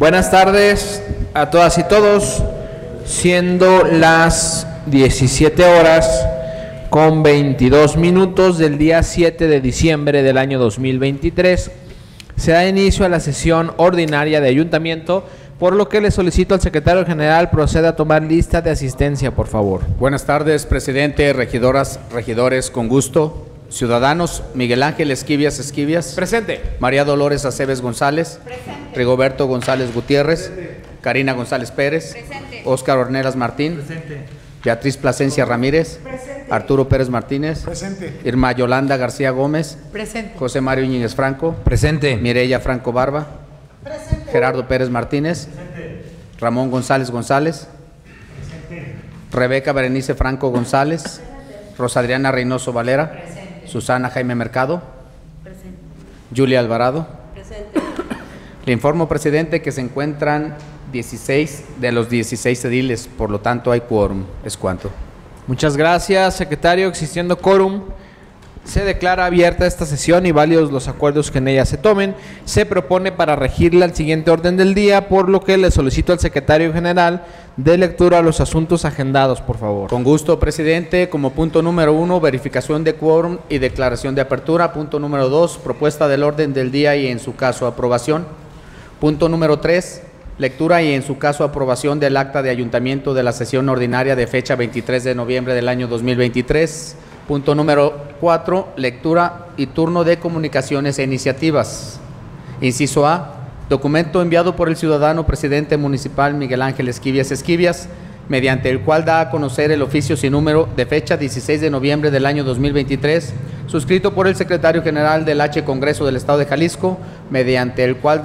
Buenas tardes a todas y todos, siendo las 17 horas con 22 minutos del día 7 de diciembre del año 2023, se da inicio a la sesión ordinaria de ayuntamiento, por lo que le solicito al secretario general proceda a tomar lista de asistencia, por favor. Buenas tardes, presidente, regidoras, regidores, con gusto. Ciudadanos: Miguel Ángel Esquivias Esquivias. Presente. María Dolores Aceves González. Presente. Rigoberto González Gutiérrez. Presente. Karina González Pérez. Presente. Óscar Ornelas Martín. Presente. Beatriz Plasencia Ramírez. Presente. Arturo Pérez Martínez. Presente. Irma Yolanda García Gómez. Presente. José Mario Íñiguez Franco. Presente. Mireya Franco Barba. Presente. Gerardo Pérez Martínez. Ramón González González. Rebeca Berenice Franco González. Rosa Adriana Reynoso Valera. Presente. Susana Jaime Mercado. Presente. Julia Alvarado. Presente. Le informo, presidente, que se encuentran 16 de los 16 ediles, por lo tanto hay quórum. ¿Es cuánto? Muchas gracias, secretario. Existiendo quórum, se declara abierta esta sesión y válidos los acuerdos que en ella se tomen. Se propone para regirla el siguiente orden del día, por lo que le solicito al secretario general de lectura a los asuntos agendados, por favor. Con gusto, presidente. Como punto número 1, verificación de quórum y declaración de apertura. Punto número 2, propuesta del orden del día y en su caso aprobación. Punto número 3, lectura y en su caso aprobación del acta de ayuntamiento de la sesión ordinaria de fecha 23 de noviembre del año 2023. Punto número 4, lectura y turno de comunicaciones e iniciativas. Inciso A, documento enviado por el ciudadano presidente municipal Miguel Ángel Esquivias Esquivias, mediante el cual da a conocer el oficio sin número de fecha 16 de noviembre del año 2023, suscrito por el secretario general del H Congreso del Estado de Jalisco, mediante el cual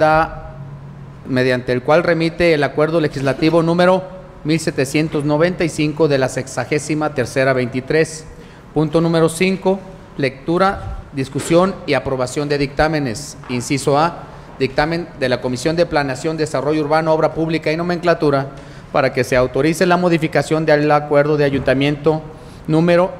remite el acuerdo legislativo número 1795 de la 63ª 23. Punto número 5, lectura, discusión y aprobación de dictámenes. Inciso A, dictamen de la Comisión de Planeación, Desarrollo Urbano, Obra Pública y Nomenclatura para que se autorice la modificación del acuerdo de ayuntamiento número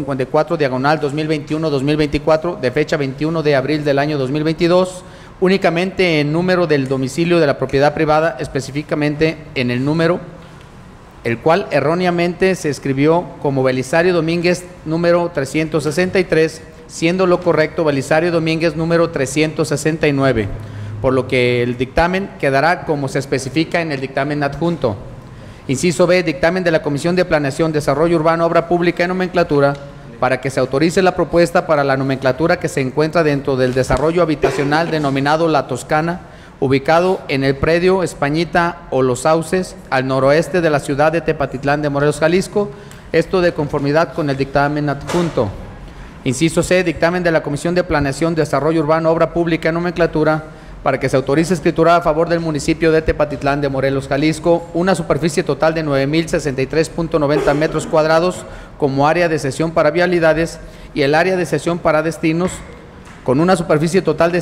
254/2021-2024 de fecha 21 de abril del año 2022, únicamente en número del domicilio de la propiedad privada, específicamente en el número, el cual erróneamente se escribió como Belisario Domínguez número 363, siendo lo correcto Belisario Domínguez número 369, por lo que el dictamen quedará como se especifica en el dictamen adjunto. Inciso B, dictamen de la Comisión de Planeación, Desarrollo Urbano, Obra Pública y Nomenclatura para que se autorice la propuesta para la nomenclatura que se encuentra dentro del desarrollo habitacional denominado La Toscana, ubicado en el predio Españita o Los Sauces, al noroeste de la ciudad de Tepatitlán de Morelos, Jalisco, esto de conformidad con el dictamen adjunto. Inciso C, dictamen de la Comisión de Planeación, Desarrollo Urbano, Obra Pública y Nomenclatura para que se autorice escriturar a favor del municipio de Tepatitlán de Morelos, Jalisco, una superficie total de 9,063.90 metros cuadrados como área de cesión para vialidades y el área de cesión para destinos, con una superficie total de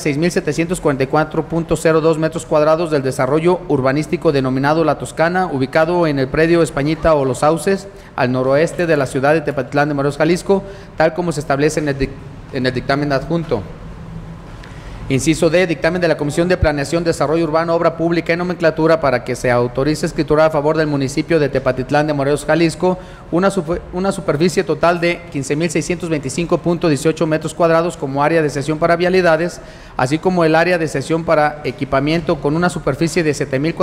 6,744.02 metros cuadrados del desarrollo urbanístico denominado La Toscana, ubicado en el predio Españita o Los Sauces, al noroeste de la ciudad de Tepatitlán de Morelos, Jalisco, tal como se establece en el dictamen adjunto. Inciso D, dictamen de la Comisión de Planeación, Desarrollo Urbano, Obra Pública y Nomenclatura para que se autorice escritura a favor del municipio de Tepatitlán de Morelos, Jalisco, una superficie total de 15,625.18 metros cuadrados como área de cesión para vialidades, así como el área de cesión para equipamiento con una superficie de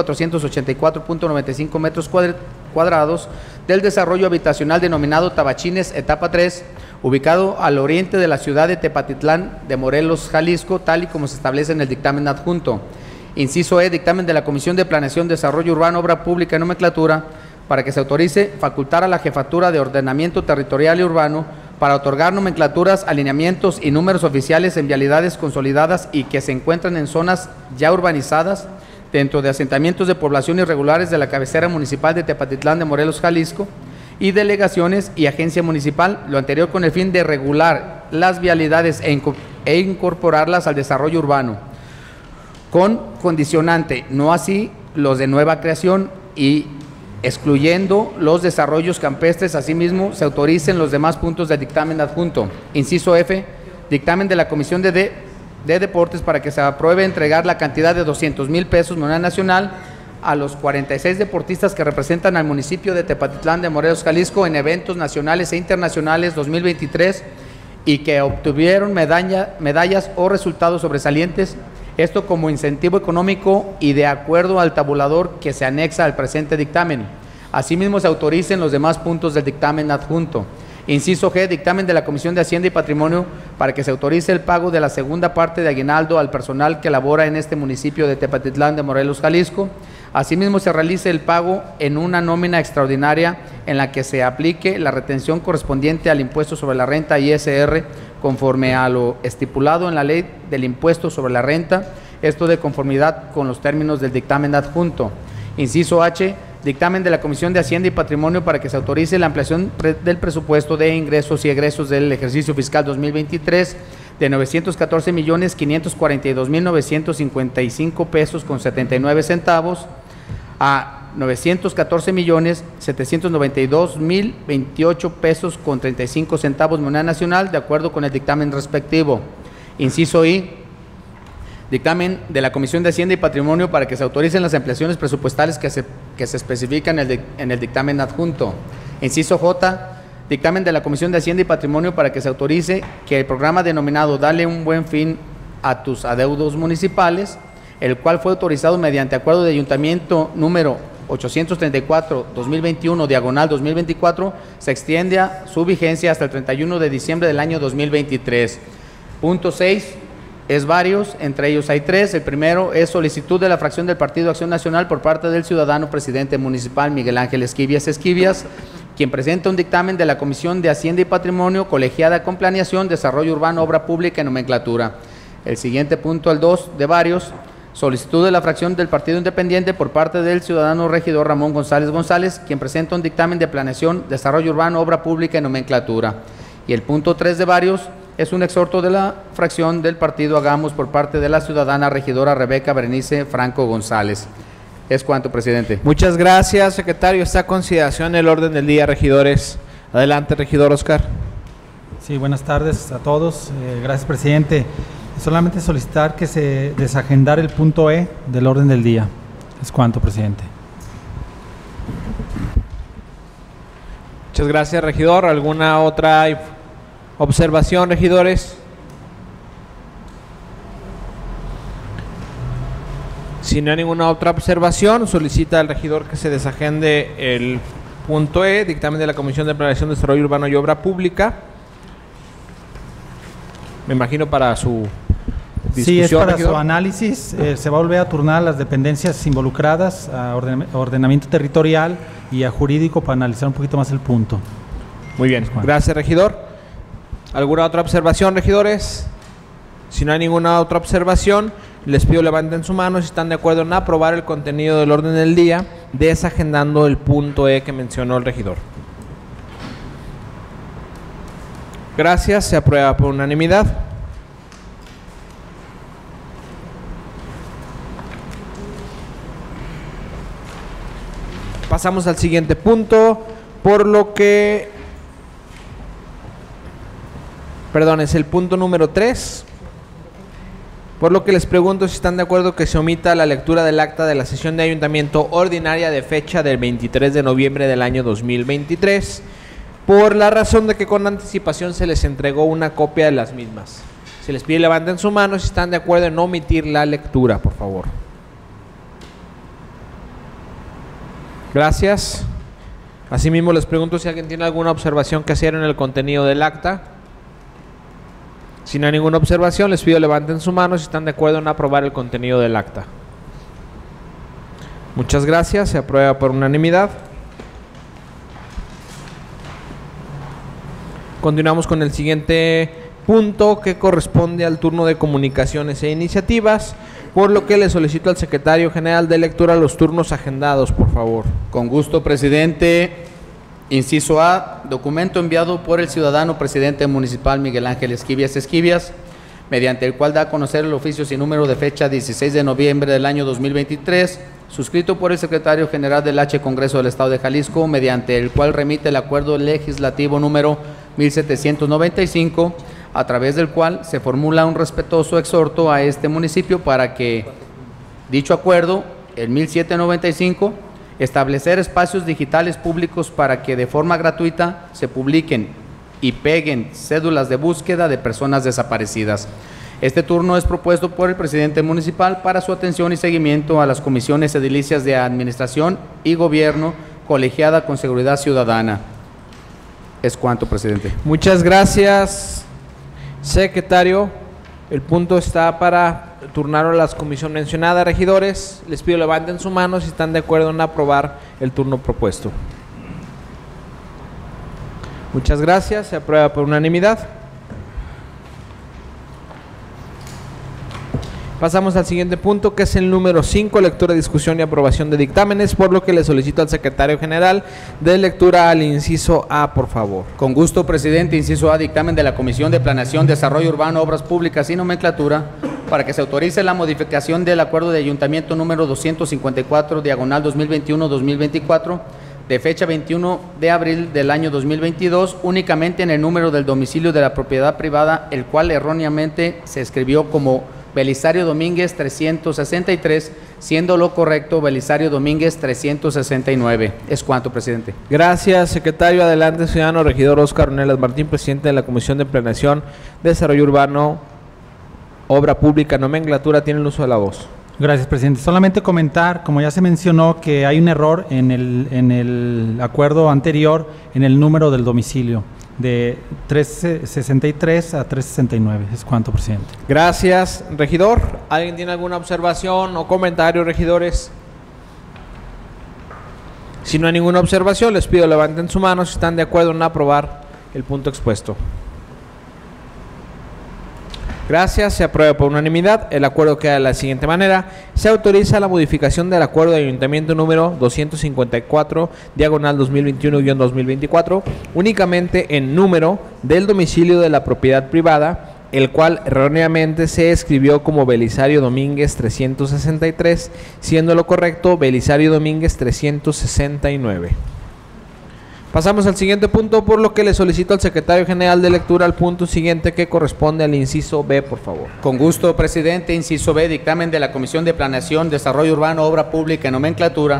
7,484.95 metros cuadrados del desarrollo habitacional denominado Tabachines, etapa 3, ubicado al oriente de la ciudad de Tepatitlán de Morelos, Jalisco, tal y como se establece en el dictamen adjunto. Inciso E, dictamen de la Comisión de Planeación, Desarrollo Urbano, Obra Pública y Nomenclatura para que se autorice facultar a la Jefatura de Ordenamiento Territorial y Urbano para otorgar nomenclaturas, alineamientos y números oficiales en vialidades consolidadas y que se encuentran en zonas ya urbanizadas dentro de asentamientos de población irregulares de la cabecera municipal de Tepatitlán de Morelos, Jalisco, y delegaciones y agencia municipal, lo anterior con el fin de regular las vialidades e incorporarlas al desarrollo urbano, con condicionante, no así los de nueva creación, y excluyendo los desarrollos campestres. Asimismo, se autoricen los demás puntos del dictamen adjunto. Inciso F, dictamen de la Comisión de de Deportes para que se apruebe entregar la cantidad de 200,000 pesos moneda nacional a los 46 deportistas que representan al municipio de Tepatitlán de Morelos, Jalisco, en eventos nacionales e internacionales 2023 y que obtuvieron medallas o resultados sobresalientes, esto como incentivo económico y de acuerdo al tabulador que se anexa al presente dictamen. Asimismo, se autoricen los demás puntos del dictamen adjunto. Inciso G, dictamen de la Comisión de Hacienda y Patrimonio para que se autorice el pago de la segunda parte de aguinaldo al personal que labora en este municipio de Tepatitlán de Morelos, Jalisco. Asimismo, se realice el pago en una nómina extraordinaria en la que se aplique la retención correspondiente al impuesto sobre la renta ISR conforme a lo estipulado en la ley del impuesto sobre la renta, esto de conformidad con los términos del dictamen adjunto. Inciso H, dictamen de la Comisión de Hacienda y Patrimonio para que se autorice la ampliación del presupuesto de ingresos y egresos del ejercicio fiscal 2023 de 914,542,955 pesos con 79 centavos a 914,792,028 pesos con 35 centavos moneda nacional, de acuerdo con el dictamen respectivo. Inciso I, dictamen de la Comisión de Hacienda y Patrimonio para que se autoricen las ampliaciones presupuestales que se especifican en el dictamen adjunto. Inciso J, dictamen de la Comisión de Hacienda y Patrimonio para que se autorice que el programa denominado Dale un buen fin a tus adeudos municipales, el cual fue autorizado mediante acuerdo de ayuntamiento número 834-2021, diagonal 2024, se extiende a su vigencia hasta el 31 de diciembre del año 2023. Punto 6. Es varios, entre ellos hay 3. El primero es solicitud de la fracción del Partido Acción Nacional por parte del ciudadano presidente municipal Miguel Ángel Esquivias, quien presenta un dictamen de la Comisión de Hacienda y Patrimonio, colegiada con planeación, desarrollo urbano, obra pública y nomenclatura. El siguiente punto, el 2, de varios, solicitud de la fracción del Partido Independiente por parte del ciudadano regidor Ramón González, quien presenta un dictamen de planeación, desarrollo urbano, obra pública y nomenclatura. Y el punto 3 de varios es un exhorto de la fracción del Partido Hagamos por parte de la ciudadana regidora Rebeca Berenice Franco González. Es cuanto, presidente. Muchas gracias, secretario. Está a consideración el orden del día, regidores. Adelante, regidor Oscar. Sí, buenas tardes a todos. Gracias, presidente. Solamente solicitar que se desagendara el punto E del orden del día. Es cuanto, presidente. Muchas gracias, regidor. ¿Alguna otra observación, regidores? Si no hay ninguna otra observación, solicita al regidor que se desagende el punto E, dictamen de la Comisión de Planeación, Desarrollo Urbano y Obra Pública. Me imagino para su discusión. Sí, es para regidor. su análisis. Se va a volver a turnar a las dependencias involucradas, a ordenamiento territorial y a jurídico para analizar un poquito más el punto. Muy bien, gracias, regidor. ¿Alguna otra observación, regidores? Si no hay ninguna otra observación, les pido levanten su mano si están de acuerdo en aprobar el contenido del orden del día, desagendando el punto E que mencionó el regidor. Gracias, se aprueba por unanimidad. Pasamos al siguiente punto, por lo que... Perdón, es el punto número 3. Por lo que les pregunto si están de acuerdo que se omita la lectura del acta de la sesión de ayuntamiento ordinaria de fecha del 23 de noviembre del año 2023, por la razón de que con anticipación se les entregó una copia de las mismas. Se les pide levanten su mano si están de acuerdo en omitir la lectura, por favor. Gracias. Asimismo, les pregunto si alguien tiene alguna observación que hacer en el contenido del acta. Si no hay ninguna observación, les pido levanten su mano si están de acuerdo en aprobar el contenido del acta. Muchas gracias, se aprueba por unanimidad. Continuamos con el siguiente punto, que corresponde al turno de comunicaciones e iniciativas, por lo que le solicito al secretario general de lectura los turnos agendados, por favor. Con gusto, presidente. Inciso A, documento enviado por el ciudadano presidente municipal Miguel Ángel Esquivias, mediante el cual da a conocer el oficio sin número de fecha 16 de noviembre del año 2023, suscrito por el secretario general del H Congreso del Estado de Jalisco, mediante el cual remite el acuerdo legislativo número 1795 a través del cual se formula un respetuoso exhorto a este municipio para que dicho acuerdo, el 1795, establecer espacios digitales públicos para que de forma gratuita se publiquen y peguen cédulas de búsqueda de personas desaparecidas. Este turno es propuesto por el presidente municipal para su atención y seguimiento a las comisiones edilicias de Administración y Gobierno colegiada con Seguridad Ciudadana. Es cuanto, presidente. Muchas gracias, secretario. El punto está para turnar a las comisiones mencionadas. Regidores, les pido levanten su mano si están de acuerdo en aprobar el turno propuesto. Muchas gracias, se aprueba por unanimidad. Pasamos al siguiente punto, que es el número 5, lectura, discusión y aprobación de dictámenes, por lo que le solicito al secretario general de lectura al inciso A, por favor. Con gusto, presidente. Inciso A, dictamen de la Comisión de Planeación, Desarrollo Urbano, Obras Públicas y Nomenclatura, para que se autorice la modificación del acuerdo de ayuntamiento número 254, diagonal 2021-2024, de fecha 21 de abril del año 2022, únicamente en el número del domicilio de la propiedad privada, el cual erróneamente se escribió como Belisario Domínguez 363, siendo lo correcto Belisario Domínguez 369. Es cuanto, presidente. Gracias, secretario. Adelante, ciudadano regidor Óscar Ornelas Martín, presidente de la Comisión de Planeación, Desarrollo Urbano, Obra Pública, Nomenclatura, tiene el uso de la voz. Gracias, presidente. Solamente comentar, como ya se mencionó, que hay un error en el acuerdo anterior en el número del domicilio, de 363 a 369. Es cuanto, presidente. Gracias, regidor. ¿Alguien tiene alguna observación o comentario, regidores? Si no hay ninguna observación, les pido levanten su mano si están de acuerdo en aprobar el punto expuesto. Gracias, se aprueba por unanimidad. El acuerdo queda de la siguiente manera. Se autoriza la modificación del acuerdo de ayuntamiento número 254, diagonal 2021-2024, únicamente en número del domicilio de la propiedad privada, el cual erróneamente se escribió como Belisario Domínguez 363, siendo lo correcto Belisario Domínguez 369. Pasamos al siguiente punto, por lo que le solicito al secretario general de lectura al punto siguiente, que corresponde al inciso B, por favor. Con gusto, presidente. Inciso B, dictamen de la Comisión de Planeación, Desarrollo Urbano, Obra Pública y Nomenclatura,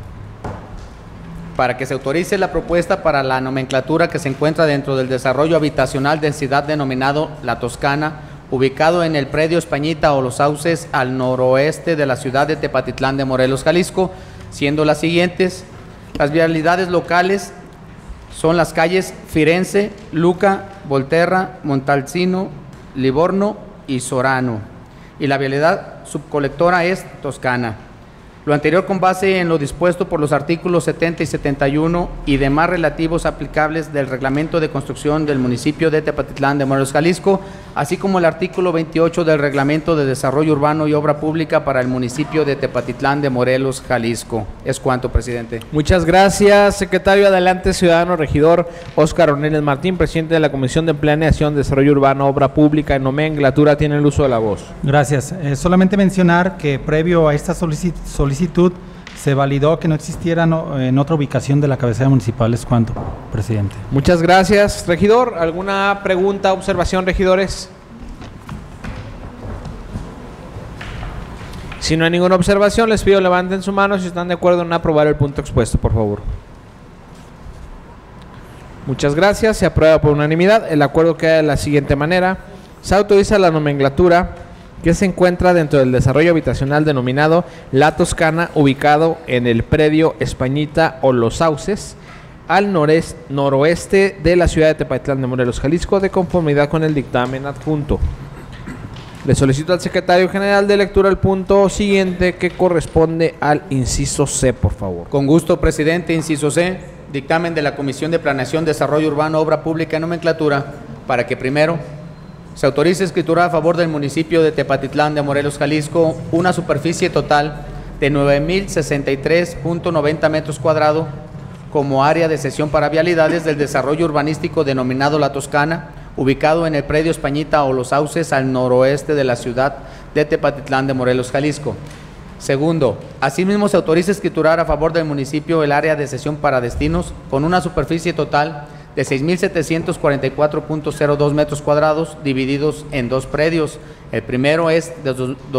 para que se autorice la propuesta para la nomenclatura que se encuentra dentro del desarrollo habitacional densidad denominado La Toscana, ubicado en el predio Españita o Los Sauces, al noroeste de la ciudad de Tepatitlán de Morelos, Jalisco, siendo las siguientes. Las vialidades locales son las calles Firenze, Luca, Volterra, Montalcino, Livorno y Sorano. Y la vialidad subcolectora es Toscana. Lo anterior con base en lo dispuesto por los artículos 70 y 71 y demás relativos aplicables del Reglamento de Construcción del municipio de Tepatitlán de Morelos, Jalisco, así como el artículo 28 del Reglamento de Desarrollo Urbano y Obra Pública para el municipio de Tepatitlán de Morelos, Jalisco. Es cuanto, presidente. Muchas gracias, secretario. Adelante, ciudadano regidor Óscar Ornelas Martín, presidente de la Comisión de Planeación, Desarrollo Urbano, Obra Pública y Nomenclatura, tiene el uso de la voz. Gracias. Solamente mencionar que previo a esta solicitud se validó que no existiera en otra ubicación de la cabecera municipal. Es cuanto, presidente. Muchas gracias, regidor. ¿Alguna pregunta, observación, regidores? Si no hay ninguna observación, les pido levanten su mano si están de acuerdo en aprobar el punto expuesto, por favor. Muchas gracias, se aprueba por unanimidad. El acuerdo queda de la siguiente manera. Se autoriza la nomenclatura que se encuentra dentro del desarrollo habitacional denominado La Toscana, ubicado en el predio Españita o Los Sauces, al noroeste de la ciudad de Tepatitlán de Morelos, Jalisco, de conformidad con el dictamen adjunto. Le solicito al secretario general de lectura el punto siguiente, que corresponde al inciso C, por favor. Con gusto, presidente. Inciso C, dictamen de la Comisión de Planeación, Desarrollo Urbano, Obra Pública y Nomenclatura, para que primero se autoriza escritura a favor del municipio de Tepatitlán de Morelos, Jalisco, una superficie total de 9,063.90 metros cuadrados como área de cesión para vialidades del desarrollo urbanístico denominado La Toscana, ubicado en el predio Españita o Los Sauces, al noroeste de la ciudad de Tepatitlán de Morelos, Jalisco. Segundo, asimismo se autoriza escriturar a favor del municipio el área de cesión para destinos con una superficie total de 6.744.02 metros cuadrados divididos en dos predios. El primero es de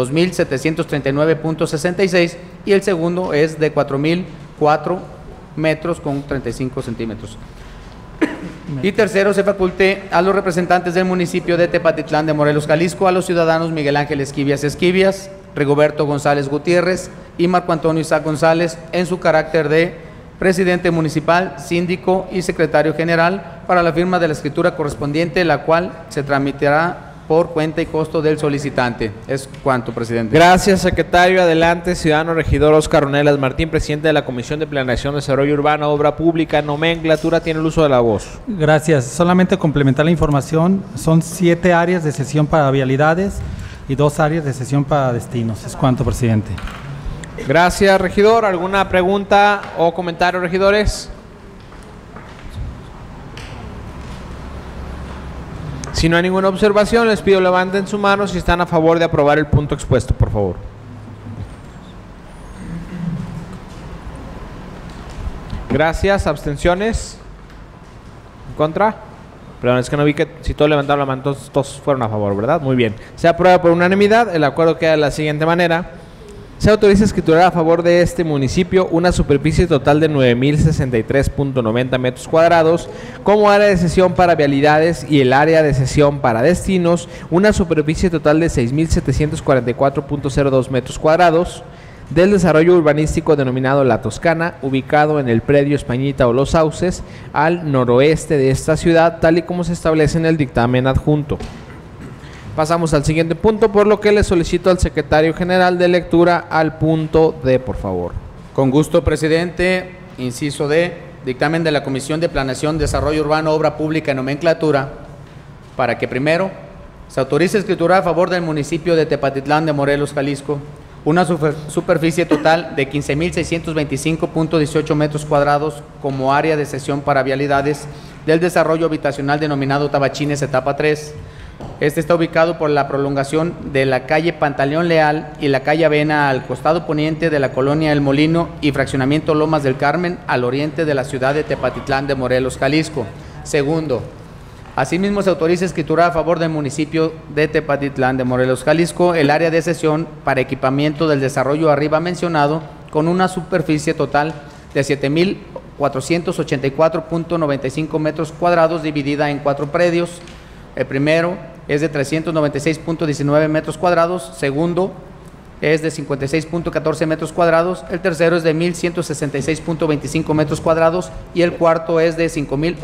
2.739.66 y el segundo es de 4.004 metros con 35 centímetros. Y tercero, se faculte a los representantes del municipio de Tepatitlán de Morelos, Jalisco, a los ciudadanos Miguel Ángel Esquivias, Rigoberto González Gutiérrez y Marco Antonio Isaac González en su carácter de presidente municipal, síndico y secretario general para la firma de la escritura correspondiente, la cual se tramitará por cuenta y costo del solicitante. Es cuanto, presidente. Gracias, secretario. Adelante, ciudadano regidor Óscar Ornelas Martín, presidente de la Comisión de Planeación, Desarrollo Urbano, Obra Pública, Nomenclatura, tiene el uso de la voz. Gracias. Solamente complementar la información. Son 7 áreas de cesión para vialidades y 2 áreas de cesión para destinos. Es cuanto, presidente. Gracias, regidor. ¿Alguna pregunta o comentario, regidores? Si no hay ninguna observación, les pido levanten su mano si están a favor de aprobar el punto expuesto, por favor. Gracias. ¿Abstenciones? ¿En contra? Perdón, es que no vi que si todos levantaron la mano, todos fueron a favor, ¿verdad? Muy bien. Se aprueba por unanimidad. El acuerdo queda de la siguiente manera. Se autoriza escriturar a favor de este municipio una superficie total de 9.063.90 metros cuadrados como área de cesión para vialidades y el área de cesión para destinos, una superficie total de 6.744.02 metros cuadrados del desarrollo urbanístico denominado La Toscana, ubicado en el predio Españita o Los Sauces, al noroeste de esta ciudad, tal y como se establece en el dictamen adjunto. Pasamos al siguiente punto, por lo que le solicito al secretario general de lectura al punto D, por favor. Con gusto, presidente. Inciso D, dictamen de la Comisión de Planeación, Desarrollo Urbano, Obra Pública y Nomenclatura, para que primero se autorice escritura a favor del municipio de Tepatitlán de Morelos, Jalisco, una superficie total de 15.625.18 metros cuadrados como área de cesión para vialidades del desarrollo habitacional denominado Tabachines Etapa 3. Este está ubicado por la prolongación de la calle Pantaleón Leal y la calle Avena al costado poniente de la colonia El Molino y fraccionamiento Lomas del Carmen al oriente de la ciudad de Tepatitlán de Morelos, Jalisco. Segundo, asimismo se autoriza escritura a favor del municipio de Tepatitlán de Morelos, Jalisco, el área de cesión para equipamiento del desarrollo arriba mencionado con una superficie total de 7.484.95 metros cuadrados dividida en 4 predios. El primero es de 396.19 metros cuadrados, segundo es de 56.14 metros cuadrados, el tercero es de 1.166.25 metros cuadrados y el cuarto es de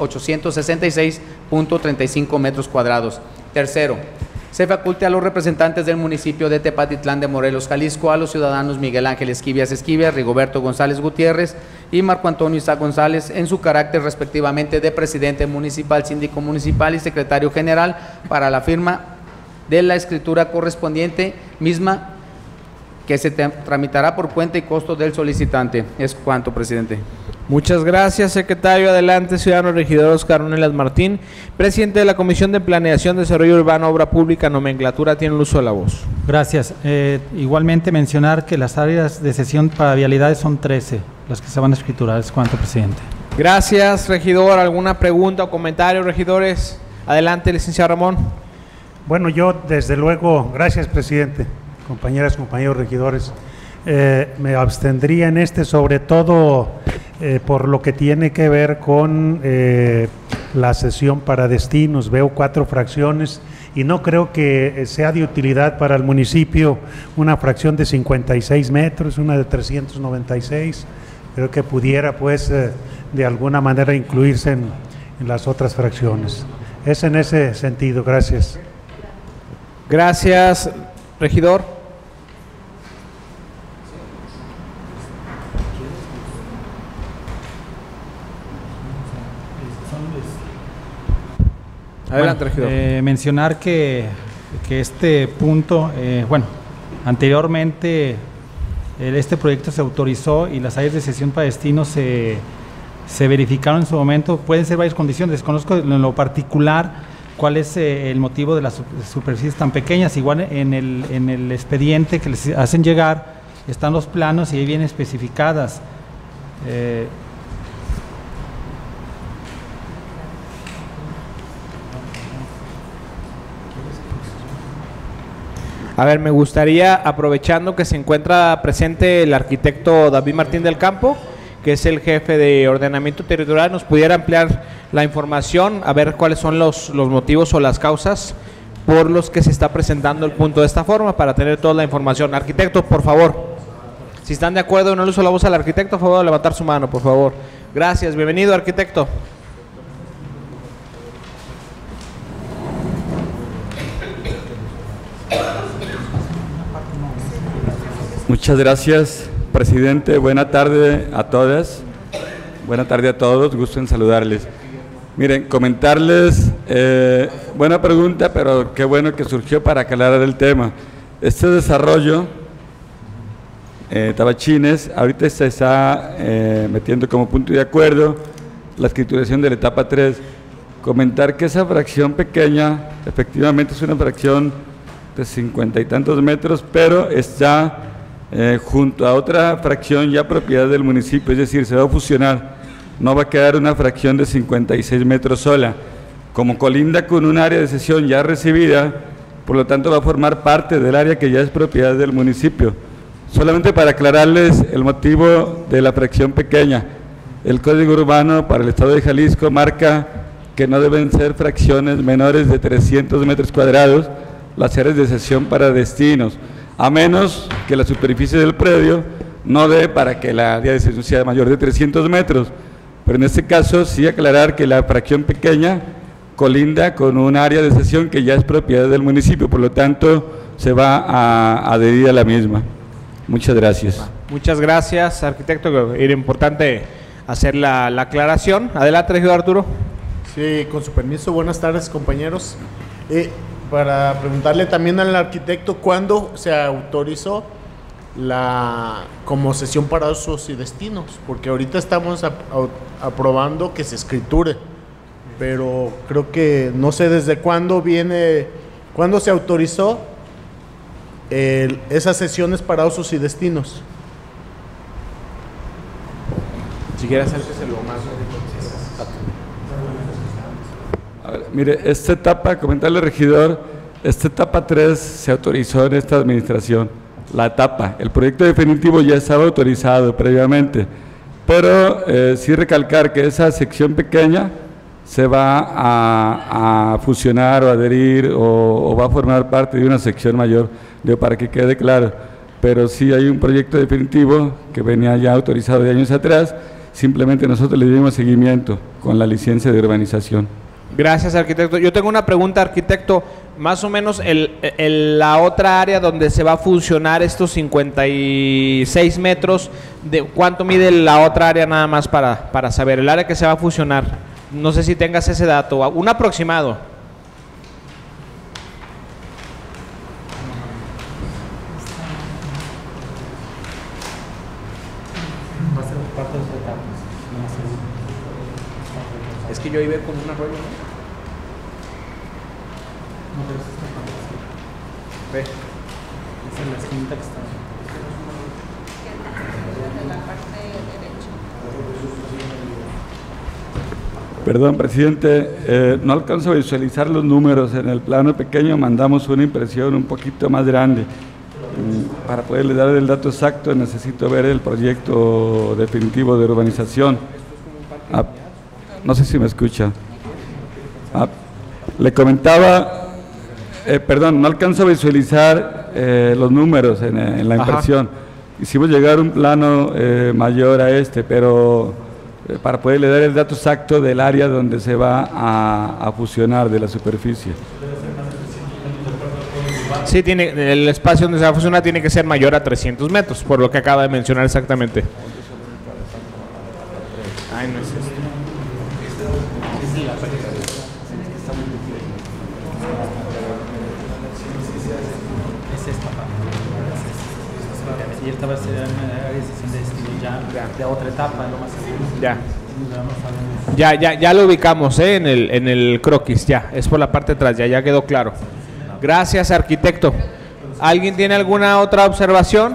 5.866.35 metros cuadrados. Tercero, se faculte a los representantes del municipio de Tepatitlán de Morelos, Jalisco, a los ciudadanos Miguel Ángel Esquivias, Rigoberto González Gutiérrez y Marco Antonio Isaac González en su carácter respectivamente de presidente municipal, síndico municipal y secretario general para la firma de la escritura correspondiente, misma que se tramitará por cuenta y costo del solicitante. Es cuanto, presidente. Muchas gracias, secretario. Adelante, ciudadano regidor Óscar Ornelas Martín, presidente de la Comisión de Planeación, Desarrollo Urbano, Obra Pública, Nomenclatura, tiene el uso de la voz. Gracias. Igualmente mencionar que las áreas de cesión para vialidades son 13, las que se van a escriturar. Es cuanto, presidente. Gracias, regidor. ¿Alguna pregunta o comentario, regidores? Adelante, licenciado Ramón. Bueno, yo desde luego, gracias, presidente, compañeras, compañeros regidores, me abstendría en sobre todo por lo que tiene que ver con la cesión para destinos. Veo 4 fracciones y no creo que sea de utilidad para el municipio una fracción de 56 metros, una de 396. Creo que pudiera, pues, de alguna manera incluirse en las otras fracciones. Es en ese sentido. Gracias. Gracias, regidor. Adelante, regidor. Mencionar que este punto, anteriormente este proyecto se autorizó y las áreas de cesión para destinos se verificaron en su momento. Pueden ser varias condiciones, desconozco en lo particular cuál es el motivo de las superficies tan pequeñas. Igual en el expediente que les hacen llegar están los planos y ahí vienen especificadas. A ver, me gustaría, aprovechando que se encuentra presente el arquitecto David Martín del Campo, que es el jefe de ordenamiento territorial, nos pudiera ampliar la información, a ver cuáles son los motivos o las causas por los que se está presentando el punto de esta forma, para tener toda la información. Arquitecto, por favor, si están de acuerdo, no le uso la voz al arquitecto, a favor de levantar su mano, por favor. Gracias, bienvenido, arquitecto. Muchas gracias, presidente. Buena tarde a todas. Buena tarde a todos. Gusto en saludarles. Miren, comentarles, buena pregunta, pero qué bueno que surgió para aclarar el tema. Este desarrollo, Tabachines, ahorita se está metiendo como punto de acuerdo la escrituración de la etapa 3. Comentar que esa fracción pequeña, efectivamente es una fracción de 50 y tantos metros, pero está junto a otra fracción ya propiedad del municipio, es decir, se va a fusionar, no va a quedar una fracción de 56 metros sola. Como colinda con un área de cesión ya recibida, por lo tanto va a formar parte del área que ya es propiedad del municipio. Solamente para aclararles el motivo de la fracción pequeña, el Código Urbano para el Estado de Jalisco marca que no deben ser fracciones menores de 300 metros cuadrados las áreas de cesión para destinos, a menos que la superficie del predio no dé para que la área de cesión sea mayor de 300 metros. Pero en este caso sí aclarar que la fracción pequeña colinda con un área de cesión que ya es propiedad del municipio, por lo tanto se va a adherir a la misma. Muchas gracias. Muchas gracias, arquitecto. Era importante hacer la aclaración. Adelante, regidor Arturo. Sí, con su permiso, buenas tardes, compañeros. Para preguntarle también al arquitecto, ¿cuándo se autorizó como cesión para usos y destinos? Porque ahorita estamos aprobando que se escriture, pero creo que no sé desde cuándo cuándo se autorizó esas sesiones para usos y destinos. Si quieres acérqueselo más. A ver, mire, esta etapa, comentarle, regidor, esta etapa 3 se autorizó en esta administración. La etapa, el proyecto definitivo ya estaba autorizado previamente, pero sí recalcar que esa sección pequeña se va a fusionar o adherir o va a formar parte de una sección mayor, para que quede claro. Pero sí hay un proyecto definitivo que venía ya autorizado de años atrás, simplemente nosotros le dimos seguimiento con la licencia de urbanización. Gracias, arquitecto. Yo tengo una pregunta, arquitecto. Más o menos la otra área donde se va a fusionar estos 56 metros, ¿de cuánto mide la otra área nada más para saber? El área que se va a fusionar, no sé si tengas ese dato, un aproximado. Es que yo iba con un arroyo, ¿no? Ve. Esa es la esquinita que está. Perdón, presidente, no alcanzo a visualizar los números en el plano pequeño, mandamos una impresión un poquito más grande. Para poderle dar el dato exacto necesito ver el proyecto definitivo de urbanización. No sé si me escucha. Le comentaba, perdón, no alcanzo a visualizar los números en la impresión. Hicimos llegar un plano mayor a pero para poderle dar el dato exacto del área donde se va a fusionar de la superficie. Sí, el espacio donde se va a fusionar tiene que ser mayor a 300 metros, por lo que acaba de mencionar exactamente. Ay, no es esto. Y esta va a ser una área de sesión de estilo de otra etapa, lo más seguro. Ya lo ubicamos en el croquis, ya, es por la parte de atrás, ya quedó claro. Gracias, arquitecto. ¿Alguien tiene alguna otra observación?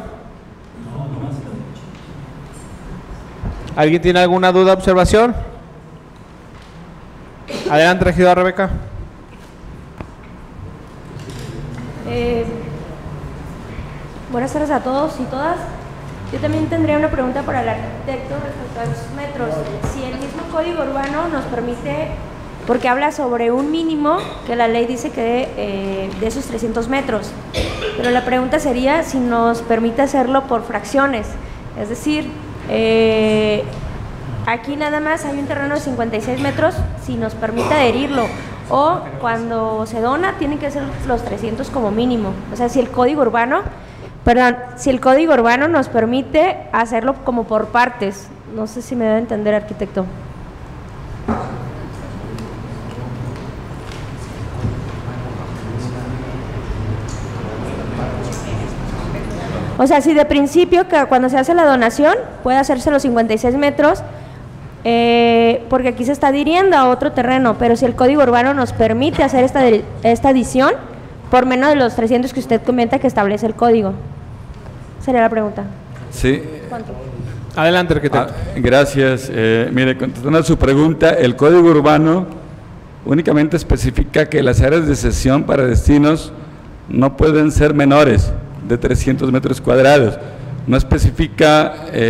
¿Alguien tiene alguna duda o observación? Adelante, regidora Rebeca. Buenas tardes a todos y todas. Yo también tendría una pregunta para el arquitecto respecto a los metros. Si el mismo código urbano nos permite, porque habla sobre un mínimo que la ley dice que de esos 300 metros, pero la pregunta sería si nos permite hacerlo por fracciones, es decir, aquí nada más hay un terreno de 56 metros, si nos permite adherirlo, o cuando se dona tienen que ser los 300 como mínimo. O sea, si el código urbano nos permite hacerlo como por partes. No sé si me debe entender, arquitecto. O sea, si de principio, que cuando se hace la donación, puede hacerse los 56 metros, porque aquí se está adhiriendo a otro terreno, pero si el código urbano nos permite hacer esta adición, por menos de los 300 que usted comenta que establece el código. Sería la pregunta. Sí. ¿Cuánto? Adelante, arquitecto. Gracias. Mire, contestando a su pregunta, el código urbano únicamente especifica que las áreas de cesión para destinos no pueden ser menores de 300 metros cuadrados. No especifica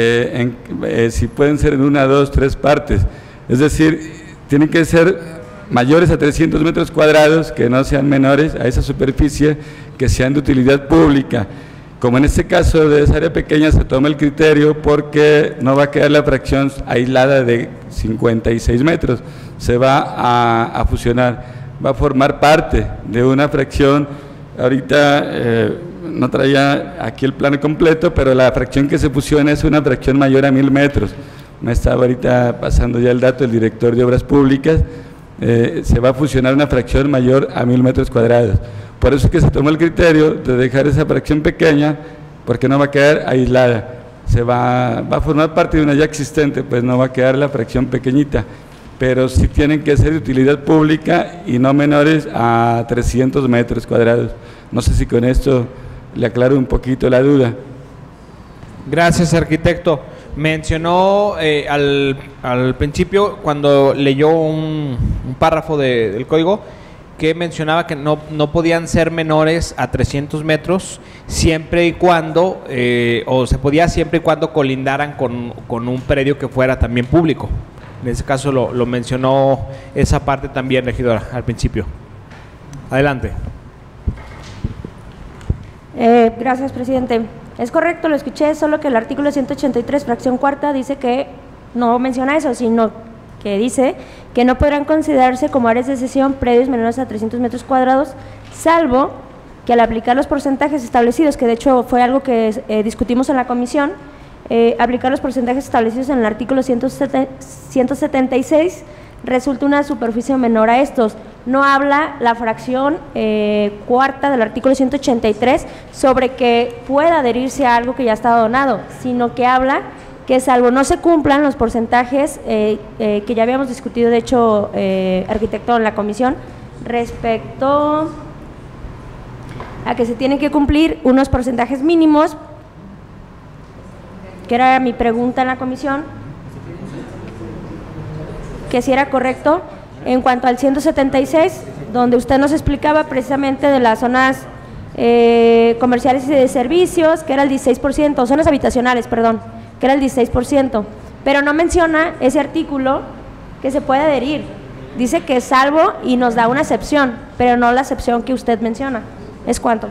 si pueden ser en 1, 2, 3 partes. Es decir, tienen que ser mayores a 300 metros cuadrados, que no sean menores a esa superficie, que sean de utilidad pública. Como en este caso de esa área pequeña se toma el criterio porque no va a quedar la fracción aislada de 56 metros, se va a fusionar, va a formar parte de una fracción. Ahorita no traía aquí el plano completo, pero la fracción que se fusiona es una fracción mayor a 1000 metros. Me estaba ahorita pasando ya el dato del director de Obras Públicas. Se va a fusionar una fracción mayor a 1000 metros cuadrados. Por eso es que se tomó el criterio de dejar esa fracción pequeña, porque no va a quedar aislada. Va a formar parte de una ya existente, pues no va a quedar la fracción pequeñita. Pero sí tienen que ser de utilidad pública y no menores a 300 metros cuadrados. No sé si con esto le aclaro un poquito la duda. Gracias, arquitecto. Mencionó al principio, cuando leyó un párrafo del código, que mencionaba que no podían ser menores a 300 metros siempre y cuando, o se podía siempre y cuando colindaran con un predio que fuera también público. En ese caso lo mencionó esa parte también, regidora, al principio. Adelante. Gracias, presidente. Es correcto, lo escuché, solo que el artículo 183, fracción cuarta, dice que no menciona eso, sino que dice que no podrán considerarse como áreas de cesión predios menores a 300 metros cuadrados, salvo que al aplicar los porcentajes establecidos, que de hecho fue algo que discutimos en la comisión, aplicar los porcentajes establecidos en el artículo 176, resulta una superficie menor a estos. No habla la fracción cuarta del artículo 183 sobre que pueda adherirse a algo que ya está donado, sino que habla que salvo no se cumplan los porcentajes que ya habíamos discutido, de hecho, arquitecto, en la comisión, respecto a que se tienen que cumplir unos porcentajes mínimos, que era mi pregunta en la comisión, que si era correcto. En cuanto al 176, donde usted nos explicaba precisamente de las zonas comerciales y de servicios, que era el 16%, zonas habitacionales, perdón, que era el 16%, pero no menciona ese artículo que se puede adherir. Dice que es salvo y nos da una excepción, pero no la excepción que usted menciona. ¿Es cuánto?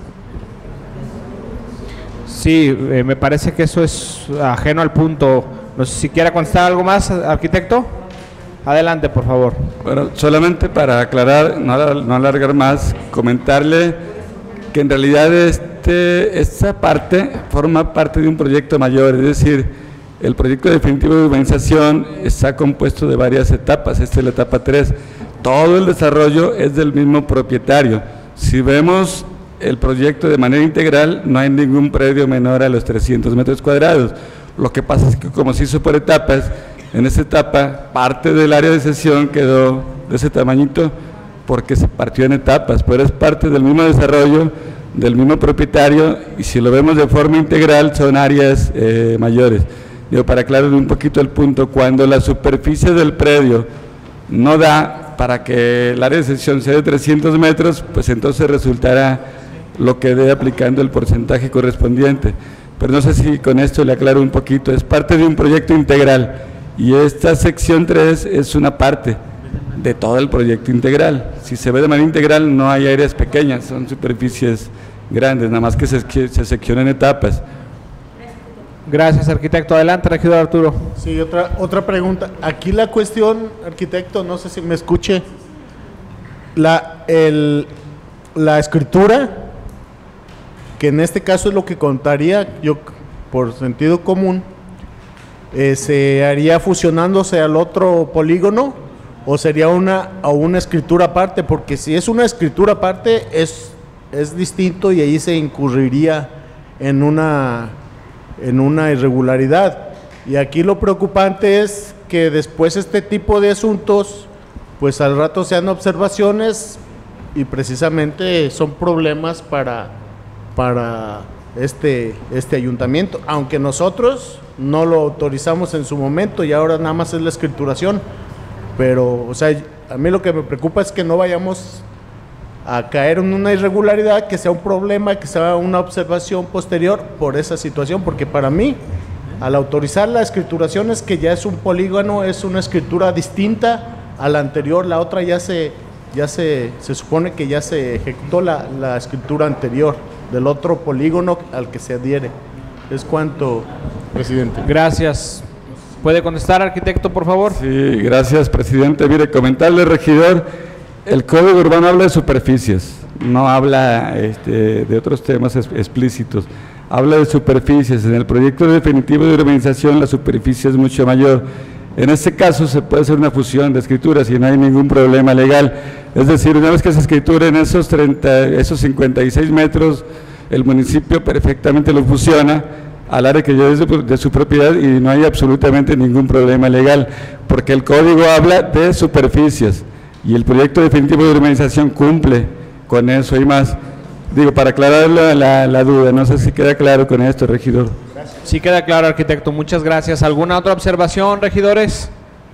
Sí, me parece que eso es ajeno al punto. No sé si quiera contestar algo más, arquitecto. Adelante, por favor. Bueno, solamente para aclarar, no alargar más, comentarle que en realidad esta parte forma parte de un proyecto mayor, es decir, el proyecto definitivo de urbanización está compuesto de varias etapas. Esta es la etapa 3. Todo el desarrollo es del mismo propietario. Si vemos el proyecto de manera integral, no hay ningún predio menor a los 300 metros cuadrados. Lo que pasa es que como se hizo por etapas, en esta etapa parte del área de cesión quedó de ese tamañito porque se partió en etapas, pero es parte del mismo desarrollo, del mismo propietario, y si lo vemos de forma integral son áreas mayores. Digo, para aclarar un poquito el punto, cuando la superficie del predio no da para que el área de cesión sea de 300 metros, pues entonces resultará lo quedé aplicando el porcentaje correspondiente. Pero no sé si con esto le aclaro un poquito, es parte de un proyecto integral y esta sección 3 es una parte de todo el proyecto integral. Si se ve de manera integral no hay áreas pequeñas, son superficies grandes, nada más que se seccionan etapas. Gracias, arquitecto. Adelante, regidor Arturo. Sí, otra pregunta. Aquí la cuestión, arquitecto, no sé si me escuche. La escritura, que en este caso es lo que contaría, yo por sentido común, ¿se haría fusionándose al otro polígono o sería una escritura aparte? Porque si es una escritura aparte es distinto y ahí se incurriría en una irregularidad. Y aquí lo preocupante es que después este tipo de asuntos, pues al rato sean observaciones y precisamente son problemas para este ayuntamiento, aunque nosotros no lo autorizamos en su momento y ahora nada más es la escrituración. Pero, o sea, a mí lo que me preocupa es que no vayamos a caer en una irregularidad, que sea un problema, que sea una observación posterior por esa situación, porque para mí, al autorizar la escrituración es que ya es un polígono, es una escritura distinta a la anterior, la otra se supone que ya se ejecutó la escritura anterior del otro polígono al que se adhiere. Es cuanto, presidente. Gracias. ¿Puede contestar, arquitecto, por favor? Sí, gracias, presidente. Mire, comentarle, regidor, el Código Urbano habla de superficies, no habla de otros temas explícitos, habla de superficies. En el proyecto definitivo de urbanización la superficie es mucho mayor. En este caso se puede hacer una fusión de escrituras y no hay ningún problema legal. Es decir, una vez que se escrituren esos 56 metros, el municipio perfectamente lo fusiona al área que ya es de su propiedad y no hay absolutamente ningún problema legal, porque el código habla de superficies y el proyecto definitivo de urbanización cumple con eso y más. Digo, para aclarar la duda, no sé si queda claro con esto, regidor. Sí queda claro, arquitecto, muchas gracias. ¿Alguna otra observación, regidores?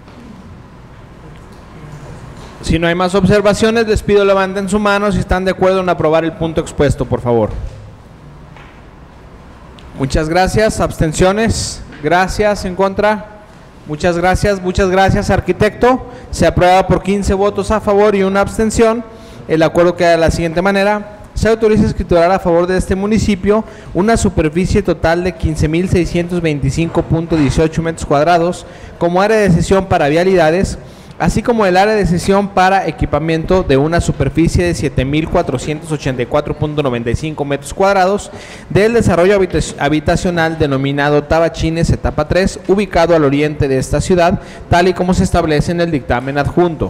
Si no hay más observaciones, les pido levanten su mano si están de acuerdo en aprobar el punto expuesto, por favor. Muchas gracias. ¿Abstenciones? Gracias. ¿En contra? Muchas gracias, arquitecto. Se aprueba por 15 votos a favor y una abstención. El acuerdo queda de la siguiente manera. Se autoriza a escriturar a favor de este municipio una superficie total de 15.625.18 metros cuadrados como área de cesión para vialidades, así como el área de cesión para equipamiento de una superficie de 7.484.95 metros cuadrados del desarrollo habitacional denominado Tabachines etapa 3, ubicado al oriente de esta ciudad, tal y como se establece en el dictamen adjunto.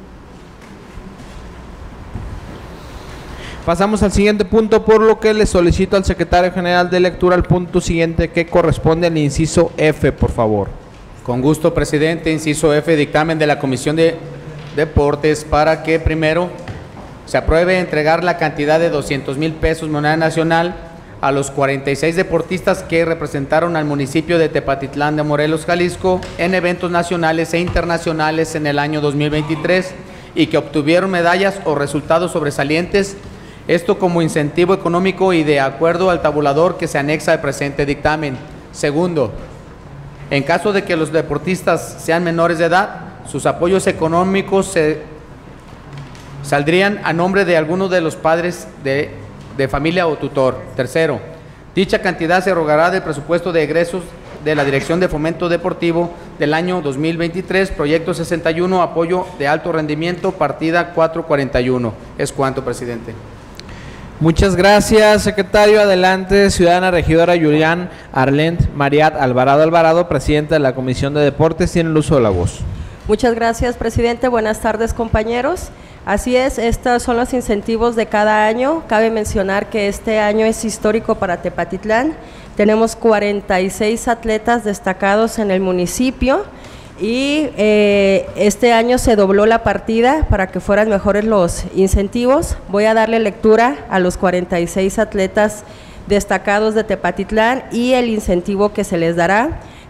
Pasamos al siguiente punto, por lo que le solicito al secretario general de lectura el punto siguiente que corresponde al inciso F, por favor. Con gusto, presidente. Inciso F, dictamen de la Comisión de Deportes para que primero se apruebe entregar la cantidad de 200,000 pesos moneda nacional a los 46 deportistas que representaron al municipio de Tepatitlán de Morelos, Jalisco, en eventos nacionales e internacionales en el año 2023 y que obtuvieron medallas o resultados sobresalientes. Esto como incentivo económico y de acuerdo al tabulador que se anexa al presente dictamen. Segundo, en caso de que los deportistas sean menores de edad, sus apoyos económicos saldrían a nombre de alguno de los padres de familia o tutor. Tercero, dicha cantidad se erogará del presupuesto de egresos de la Dirección de Fomento Deportivo del año 2023, proyecto 61, apoyo de alto rendimiento, partida 441. Es cuanto, presidente. Muchas gracias, secretario. Adelante, ciudadana regidora Julián Arlent Mariat Alvarado, presidenta de la Comisión de Deportes, tiene el uso de la voz. Muchas gracias, presidente. Buenas tardes, compañeros. Así es, estos son los incentivos de cada año. Cabe mencionar que este año es histórico para Tepatitlán. Tenemos 46 atletas destacados en el municipio y este año se dobló la partida para que fueran mejores los incentivos. Voy a darle lectura a los 46 atletas destacados de Tepatitlán y el incentivo que se les dará.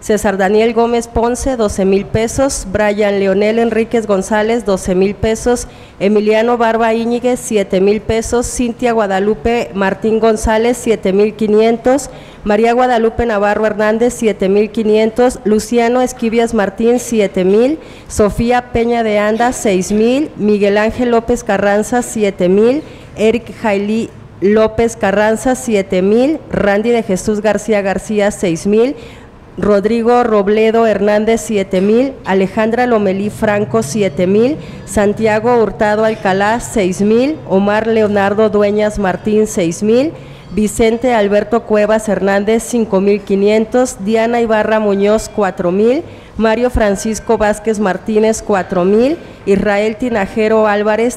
César Daniel Gómez Ponce, 12,000 pesos. Brian Leonel Enríquez González, 12,000 pesos. Emiliano Barba Íñiguez, 7,000 pesos. Cintia Guadalupe Martín González, 7,500. María Guadalupe Navarro Hernández, 7,500. Luciano Esquivias Martín, 7,000. Sofía Peña de Anda, 6,000. Miguel Ángel López Carranza, 7,000. Eric Jailí López Carranza, 7,000. Randy de Jesús García García, 6,000. Rodrigo Robledo Hernández, 7,000. Alejandra Lomelí Franco, 7,000. Santiago Hurtado Alcalá, 6,000. Omar Leonardo Dueñas Martín, 6,000. Vicente Alberto Cuevas Hernández, 5,500. Diana Ibarra Muñoz, 4,000. Mario Francisco Vázquez Martínez, 4,000. Israel Tinajero Álvarez,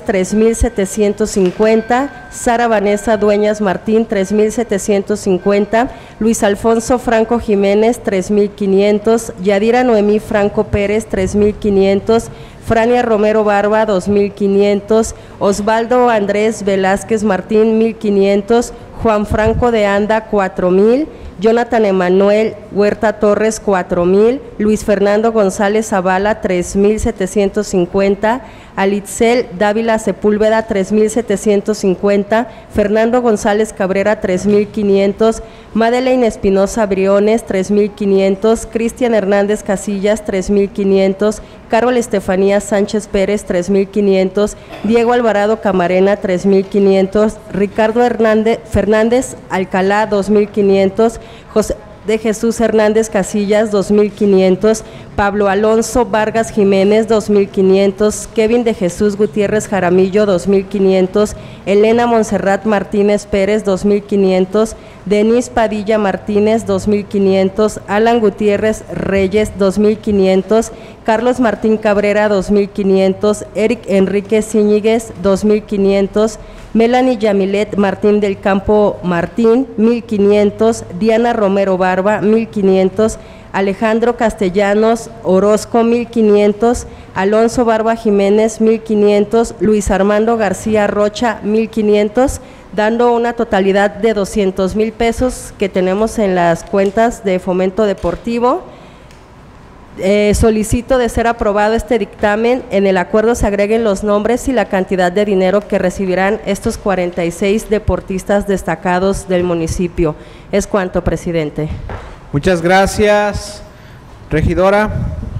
3,750. Sara Vanessa Dueñas Martín, 3,750. Luis Alfonso Franco Jiménez, 3,500. Yadira Noemí Franco Pérez, 3,500. Frania Romero Barba, 2,500. Osvaldo Andrés Velázquez Martín, 1,500. Juan Franco de Anda, 4,000. Jonathan Emanuel Huerta Torres, 4,000. Luis Fernando González Zavala, 3,750. Alitzel Dávila Sepúlveda, 3,750. Fernando González Cabrera, 3,500. Madeleine Espinosa Briones, 3,500. Cristian Hernández Casillas, 3,500. Carol Estefanía Sánchez Pérez, 3,500. Diego Alvarado Camarena, 3,500. Ricardo Fernández Alcalá, 2,500. José de Jesús Hernández Casillas, 2,500. Pablo Alonso Vargas Jiménez, 2,500. Kevin de Jesús Gutiérrez Jaramillo, 2,500. Elena Montserrat Martínez Pérez, 2,500. Denise Padilla Martínez, 2,500. Alan Gutiérrez Reyes, 2,500. Carlos Martín Cabrera, 2,500. Eric Enrique Cíñiguez, 2,500. Melanie Yamilet Martín del Campo Martín, 1,500. Diana Romero Barba, 1,500. Alejandro Castellanos Orozco, 1,500. Alonso Barba Jiménez, 1,500. Luis Armando García Rocha, 1,500, dando una totalidad de 200,000 pesos que tenemos en las cuentas de Fomento Deportivo. Solicito de ser aprobado este dictamen. En el acuerdo se agreguen los nombres y la cantidad de dinero que recibirán estos 46 deportistas destacados del municipio. Es cuanto, presidente. Muchas gracias, regidora.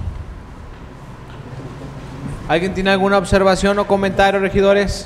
¿Alguien tiene alguna observación o comentario, regidores?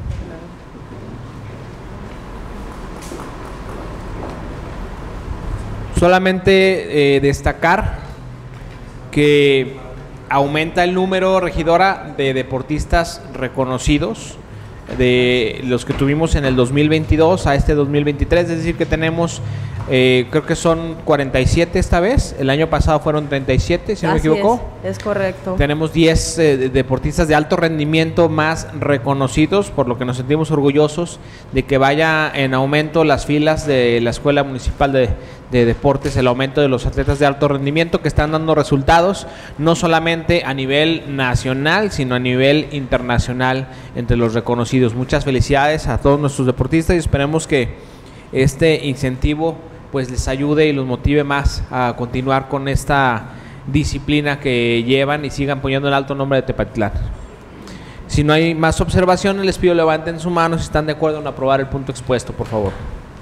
Solamente destacar que aumenta el número, regidora, de deportistas reconocidos de los que tuvimos en el 2022 a este 2023, es decir que tenemos, creo que son 47 esta vez, el año pasado fueron 37, si no me equivoco. Es correcto. Tenemos 10 deportistas de alto rendimiento más reconocidos, por lo que nos sentimos orgullosos de que vaya en aumento las filas de la Escuela Municipal de Deportes, el aumento de los atletas de alto rendimiento que están dando resultados, no solamente a nivel nacional, sino a nivel internacional entre los reconocidos. Muchas felicidades a todos nuestros deportistas y esperemos que este incentivo pues les ayude y los motive más a continuar con esta disciplina que llevan y sigan poniendo el alto nombre de Tepatitlán. Si no hay más observaciones, les pido levanten su mano si están de acuerdo en aprobar el punto expuesto, por favor.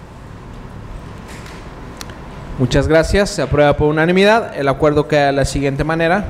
Muchas gracias, se aprueba por unanimidad. El acuerdo queda de la siguiente manera.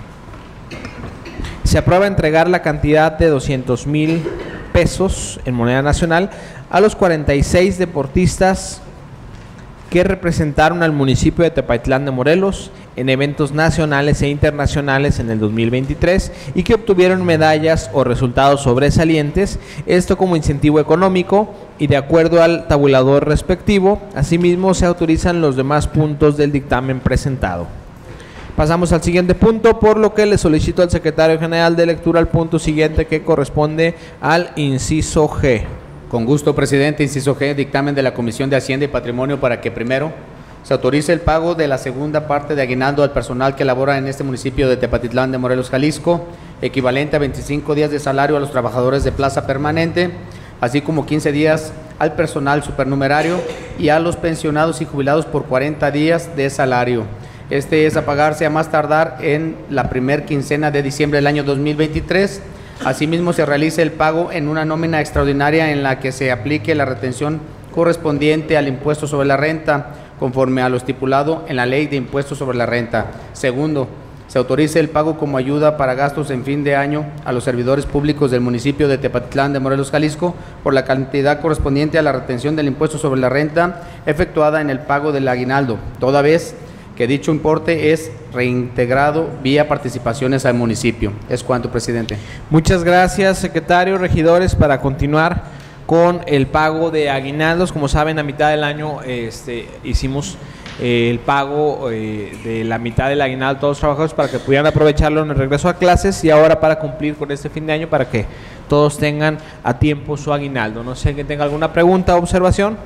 Se aprueba entregar la cantidad de 200,000 pesos en moneda nacional a los 46 deportistas que representaron al municipio de Tepatitlán de Morelos en eventos nacionales e internacionales en el 2023 y que obtuvieron medallas o resultados sobresalientes, esto como incentivo económico y de acuerdo al tabulador respectivo. Asimismo, se autorizan los demás puntos del dictamen presentado. Pasamos al siguiente punto, por lo que le solicito al secretario general de lectura al punto siguiente que corresponde al inciso G. Con gusto, presidente. Inciso G, dictamen de la Comisión de Hacienda y Patrimonio para que primero se autorice el pago de la segunda parte de aguinaldo al personal que labora en este municipio de Tepatitlán de Morelos, Jalisco, equivalente a 25 días de salario a los trabajadores de plaza permanente, así como 15 días al personal supernumerario y a los pensionados y jubilados por 40 días de salario. Este es a pagarse a más tardar en la primer quincena de diciembre del año 2023. Asimismo, se realice el pago en una nómina extraordinaria en la que se aplique la retención correspondiente al impuesto sobre la renta, conforme a lo estipulado en la Ley de Impuestos sobre la Renta. Segundo, se autorice el pago como ayuda para gastos en fin de año a los servidores públicos del municipio de Tepatitlán de Morelos, Jalisco, por la cantidad correspondiente a la retención del impuesto sobre la renta efectuada en el pago del aguinaldo, toda vez que dicho importe es reintegrado vía participaciones al municipio. Es cuanto, presidente. Muchas gracias, secretario, regidores. Para continuar con el pago de aguinaldos, como saben, a mitad del año hicimos el pago de la mitad del aguinaldo a todos los trabajadores para que pudieran aprovecharlo en el regreso a clases, y ahora para cumplir con este fin de año para que todos tengan a tiempo su aguinaldo. No sé que tenga alguna pregunta o observación.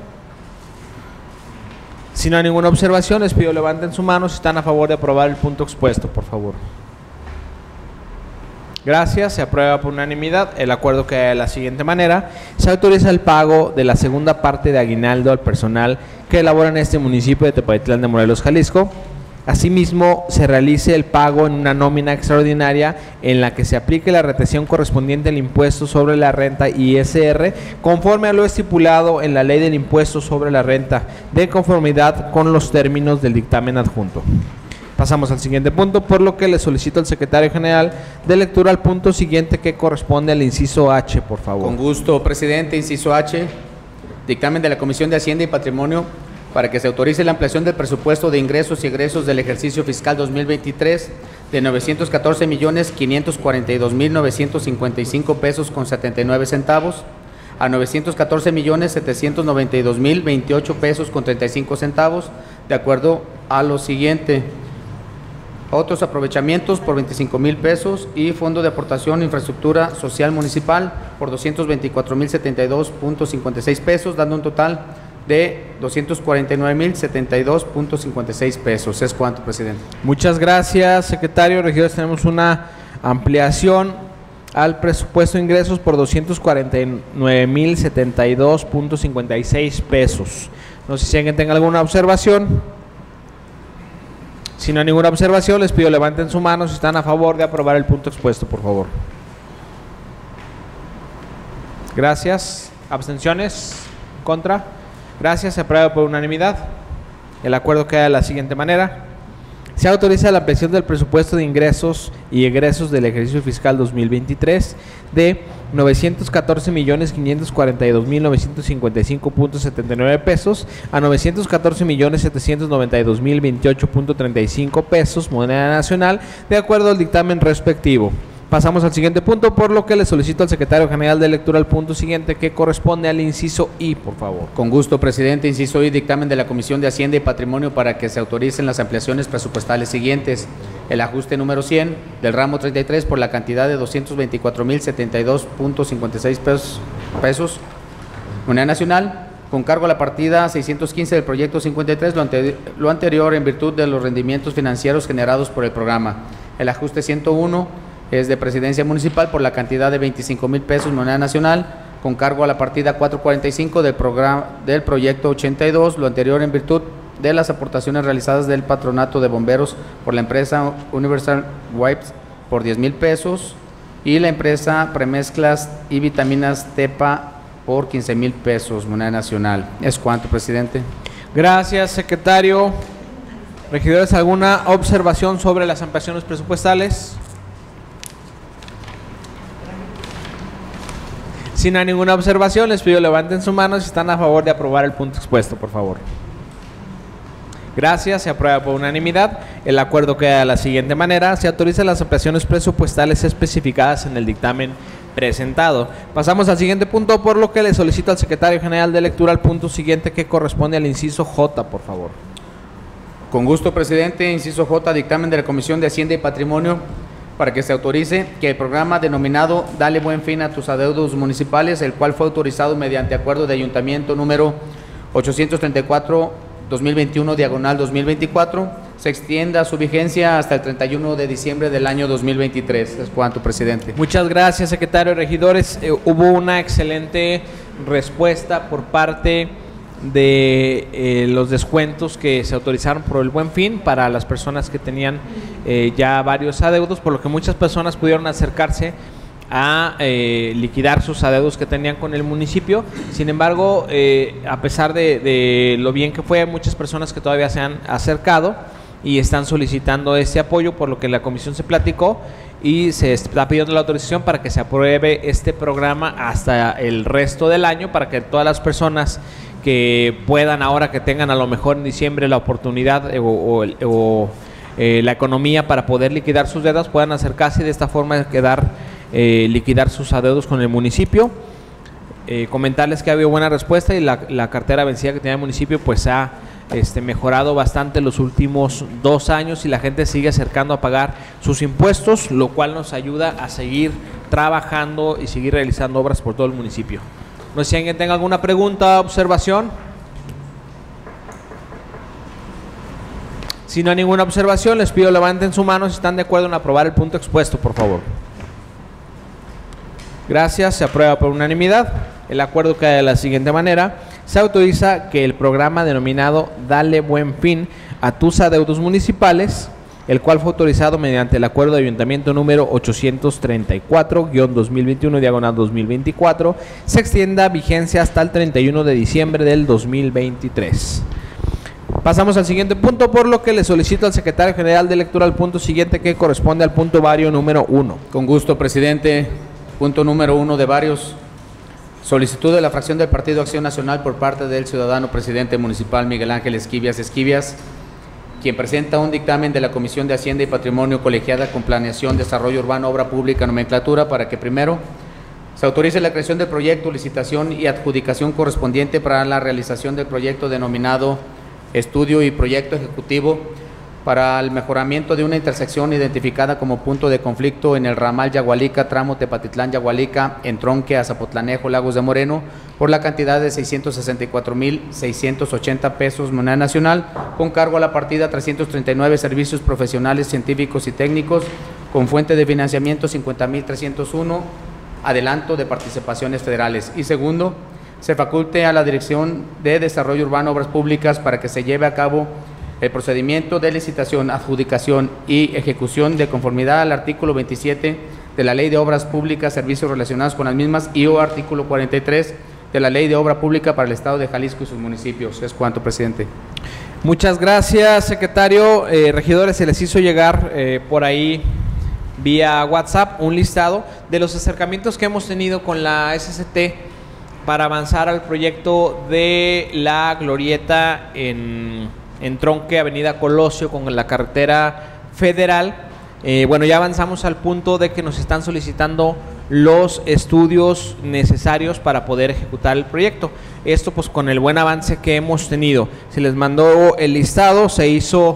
Si no hay ninguna observación, les pido levanten su mano si están a favor de aprobar el punto expuesto, por favor. Gracias, se aprueba por unanimidad. El acuerdo queda de la siguiente manera: se autoriza el pago de la segunda parte de aguinaldo al personal que labora en este municipio de Tepatitlán de Morelos, Jalisco. Asimismo, se realice el pago en una nómina extraordinaria en la que se aplique la retención correspondiente al impuesto sobre la renta ISR, conforme a lo estipulado en la Ley del Impuesto sobre la Renta, de conformidad con los términos del dictamen adjunto. Pasamos al siguiente punto, por lo que le solicito al secretario general de lectura al punto siguiente, que corresponde al inciso H, por favor. Con gusto, presidente. Inciso H, dictamen de la Comisión de Hacienda y Patrimonio para que se autorice la ampliación del presupuesto de ingresos y egresos del ejercicio fiscal 2023 de 914,542,955 pesos con 79 centavos a 914,792,028 pesos con 35 centavos, de acuerdo a lo siguiente: otros aprovechamientos por 25,000 pesos y Fondo de Aportación Infraestructura Social Municipal por 224,072.56 pesos, dando un total de 249,072.56 pesos. Es cuanto, presidente. Muchas gracias, secretario. Regidores, tenemos una ampliación al presupuesto de ingresos por 249,072.56 pesos. No sé si alguien tenga alguna observación. Si no hay ninguna observación, les pido levanten su mano si están a favor de aprobar el punto expuesto, por favor. Gracias. ¿Abstenciones? ¿Contra? Gracias. Se aprueba por unanimidad. El acuerdo queda de la siguiente manera: se autoriza la ampliación del presupuesto de ingresos y egresos del ejercicio fiscal 2023 de 914,542,955.79 pesos a 914,792,028.35 pesos, moneda nacional, de acuerdo al dictamen respectivo. Pasamos al siguiente punto, por lo que le solicito al secretario general de lectura al punto siguiente, que corresponde al inciso I, por favor. Con gusto, presidente. Inciso I, dictamen de la Comisión de Hacienda y Patrimonio para que se autoricen las ampliaciones presupuestales siguientes: el ajuste número 100 del ramo 33 por la cantidad de 224,072.56 pesos, moneda nacional, con cargo a la partida 615 del proyecto 53, lo anterior en virtud de los rendimientos financieros generados por el programa. El ajuste 101 es de Presidencia Municipal por la cantidad de 25,000 pesos, moneda nacional, con cargo a la partida 445 del proyecto 82, lo anterior en virtud de las aportaciones realizadas del Patronato de Bomberos por la empresa Universal Wipes por 10,000 pesos y la empresa Premezclas y Vitaminas Tepa por 15,000 pesos, moneda nacional. Es cuanto, presidente. Gracias, secretario. Regidores, ¿alguna observación sobre las ampliaciones presupuestales? Si no hay ninguna observación, les pido levanten su mano si están a favor de aprobar el punto expuesto, por favor. Gracias, se aprueba por unanimidad. El acuerdo queda de la siguiente manera: se autorizan las ampliaciones presupuestales especificadas en el dictamen presentado. Pasamos al siguiente punto, por lo que le solicito al secretario general de lectura al punto siguiente, que corresponde al inciso J, por favor. Con gusto, presidente. Inciso J, dictamen de la Comisión de Hacienda y Patrimonio para que se autorice que el programa denominado Dale Buen Fin a tus Adeudos Municipales, el cual fue autorizado mediante acuerdo de ayuntamiento número 834/2021/2024, se extienda su vigencia hasta el 31 de diciembre del año 2023. Es cuanto, presidente. Muchas gracias, secretario. Regidores, hubo una excelente respuesta por parte de los descuentos que se autorizaron por el Buen Fin para las personas que tenían ya varios adeudos, por lo que muchas personas pudieron acercarse a liquidar sus adeudos que tenían con el municipio. Sin embargo, a pesar de lo bien que fue, muchas personas que todavía se han acercado y están solicitando este apoyo, por lo que la comisión se platicó y se está pidiendo la autorización para que se apruebe este programa hasta el resto del año, para que todas las personas que puedan, ahora que tengan a lo mejor en diciembre la oportunidad la economía para poder liquidar sus deudas, puedan acercarse y de esta forma liquidar sus adeudos con el municipio. Comentarles que ha habido buena respuesta y la cartera vencida que tenía el municipio pues ha mejorado bastante los últimos 2 años y la gente sigue acercando a pagar sus impuestos, lo cual nos ayuda a seguir trabajando y seguir realizando obras por todo el municipio. No sé si alguien tenga alguna pregunta, observación. Si no hay ninguna observación, les pido levanten su mano si están de acuerdo en aprobar el punto expuesto, por favor. Gracias, se aprueba por unanimidad. El acuerdo queda de la siguiente manera: se autoriza que el programa denominado Dale Buen Fin a tus adeudos municipales, el cual fue autorizado mediante el acuerdo de ayuntamiento número 834-2021/2024, se extienda vigencia hasta el 31 de diciembre del 2023. Pasamos al siguiente punto, por lo que le solicito al secretario general de lectura al punto siguiente, que corresponde al punto vario número 1. Con gusto, presidente. Punto número 1 de varios. Solicitud de la fracción del Partido Acción Nacional por parte del ciudadano presidente municipal Miguel Ángel Esquivias, quien presenta un dictamen de la Comisión de Hacienda y Patrimonio colegiada con Planeación, Desarrollo Urbano, Obra Pública, Nomenclatura, para que primero se autorice la creación del proyecto, licitación y adjudicación correspondiente para la realización del proyecto denominado Estudio y Proyecto Ejecutivo para el mejoramiento de una intersección identificada como punto de conflicto en el ramal Yagualica, tramo Tepatitlán-Yagualica, entronque a Zapotlanejo, Lagos de Moreno, por la cantidad de 664,680 pesos moneda nacional, con cargo a la partida 339 servicios profesionales, científicos y técnicos, con fuente de financiamiento 50,301, adelanto de participaciones federales. Y segundo, se faculte a la Dirección de Desarrollo Urbano, Obras Públicas, para que se lleve a cabo el procedimiento de licitación, adjudicación y ejecución de conformidad al artículo 27 de la Ley de Obras Públicas, servicios relacionados con las mismas, y o artículo 43 de la Ley de Obra Pública para el Estado de Jalisco y sus municipios. Es cuanto, presidente. Muchas gracias, secretario. Regidores, se les hizo llegar por ahí vía WhatsApp un listado de los acercamientos que hemos tenido con la SCT para avanzar al proyecto de la glorieta en tronque Avenida Colosio con la carretera federal. Bueno, ya avanzamos al punto de que nos están solicitando los estudios necesarios para poder ejecutar el proyecto. Esto pues con el buen avance que hemos tenido. Se les mandó el listado, se hizo,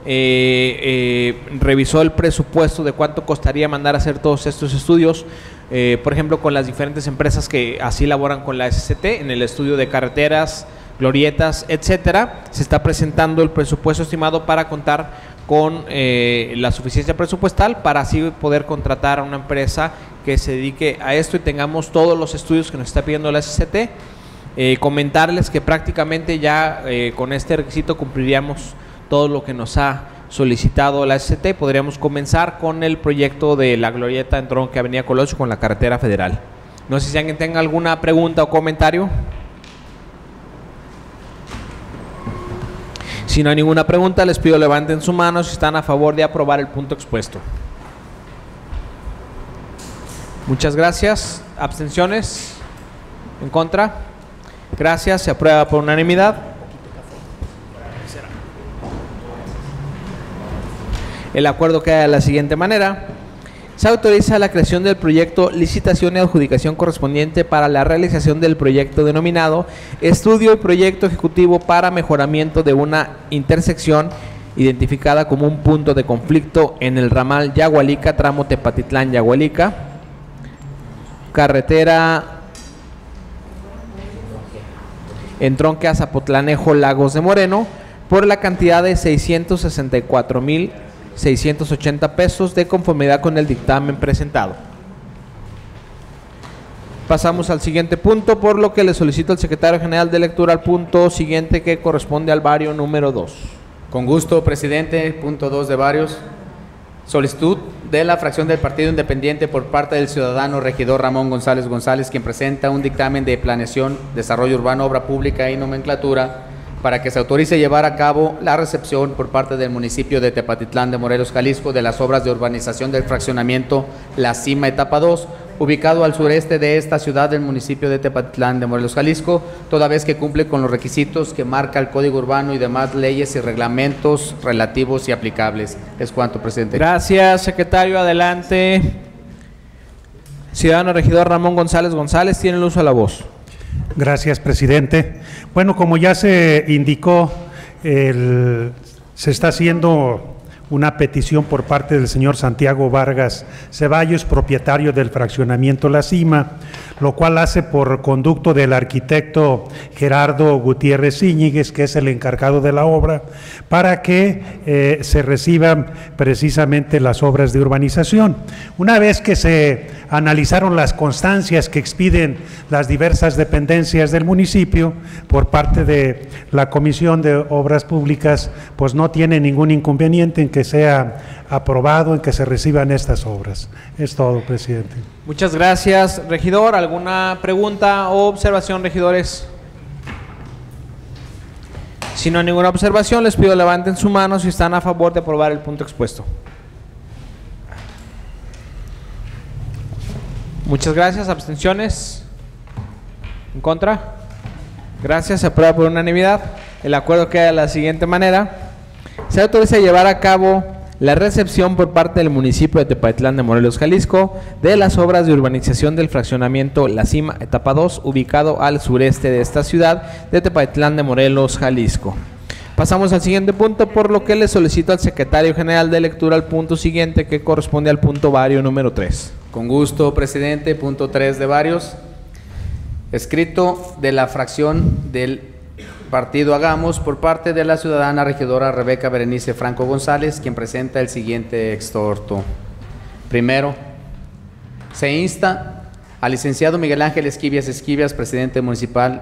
revisó el presupuesto de cuánto costaría mandar a hacer todos estos estudios. Por ejemplo, con las diferentes empresas que así laboran con la SCT, en el estudio de carreteras, glorietas, etcétera, se está presentando el presupuesto estimado para contar con la suficiencia presupuestal para así poder contratar a una empresa que se dedique a esto y tengamos todos los estudios que nos está pidiendo la SCT. Comentarles que prácticamente ya con este requisito cumpliríamos todo lo que nos ha solicitado la SCT. Podríamos comenzar con el proyecto de la glorieta en tronque Avenida Colosio con la carretera federal. No sé si alguien tenga alguna pregunta o comentario. Si no hay ninguna pregunta, les pido levanten su mano si están a favor de aprobar el punto expuesto. Muchas gracias. ¿Abstenciones? ¿En contra? Gracias. Se aprueba por unanimidad. El acuerdo queda de la siguiente manera: se autoriza la creación del proyecto, licitación y adjudicación correspondiente para la realización del proyecto denominado Estudio y Proyecto Ejecutivo para mejoramiento de una intersección identificada como un punto de conflicto en el ramal Yagualica, tramo Tepatitlán-Yagualica, carretera entronque a Zapotlanejo, Lagos de Moreno, por la cantidad de 664,680 pesos de conformidad con el dictamen presentado. Pasamos al siguiente punto, por lo que le solicito al secretario general de lectura al punto siguiente que corresponde al vario número 2. Con gusto, presidente. Punto 2 de varios. Solicitud de la fracción del Partido Independiente por parte del ciudadano regidor Ramón González González, quien presenta un dictamen de planeación, desarrollo urbano, obra pública y nomenclatura para que se autorice llevar a cabo la recepción por parte del municipio de Tepatitlán de Morelos, Jalisco, de las obras de urbanización del fraccionamiento La Cima, etapa 2, ubicado al sureste de esta ciudad del municipio de Tepatitlán de Morelos, Jalisco, toda vez que cumple con los requisitos que marca el Código Urbano y demás leyes y reglamentos relativos y aplicables. Es cuanto, presidente. Gracias, secretario. Adelante. Ciudadano regidor Ramón González González, tiene el uso de la voz. Gracias, presidente. Bueno, como ya se indicó, se está haciendo una petición por parte del señor Santiago Vargas Ceballos, propietario del fraccionamiento La Cima, lo cual hace por conducto del arquitecto Gerardo Gutiérrez Íñiguez, que es el encargado de la obra, para que se reciban precisamente las obras de urbanización. Una vez que se analizaron las constancias que expiden las diversas dependencias del municipio por parte de la Comisión de Obras Públicas, pues no tiene ningún inconveniente en que sea aprobado, en que se reciban estas obras. Es todo, presidente. Muchas gracias, regidor. ¿Alguna pregunta o observación, regidores? Si no hay ninguna observación, les pido levanten su mano si están a favor de aprobar el punto expuesto. Muchas gracias. ¿Abstenciones? ¿En contra? Gracias. Se aprueba por unanimidad. El acuerdo queda de la siguiente manera. Se autoriza a llevar a cabo la recepción por parte del municipio de Tepatitlán de Morelos, Jalisco, de las obras de urbanización del fraccionamiento La Cima, etapa 2, ubicado al sureste de esta ciudad de Tepatitlán de Morelos, Jalisco. Pasamos al siguiente punto, por lo que le solicito al secretario general de lectura al punto siguiente, que corresponde al punto vario número 3. Con gusto, presidente. Punto 3 de varios. Escrito de la fracción del Partido Hagamos por parte de la ciudadana regidora Rebeca Berenice Franco González, quien presenta el siguiente exhorto. Primero, se insta al licenciado Miguel Ángel Esquivias, presidente municipal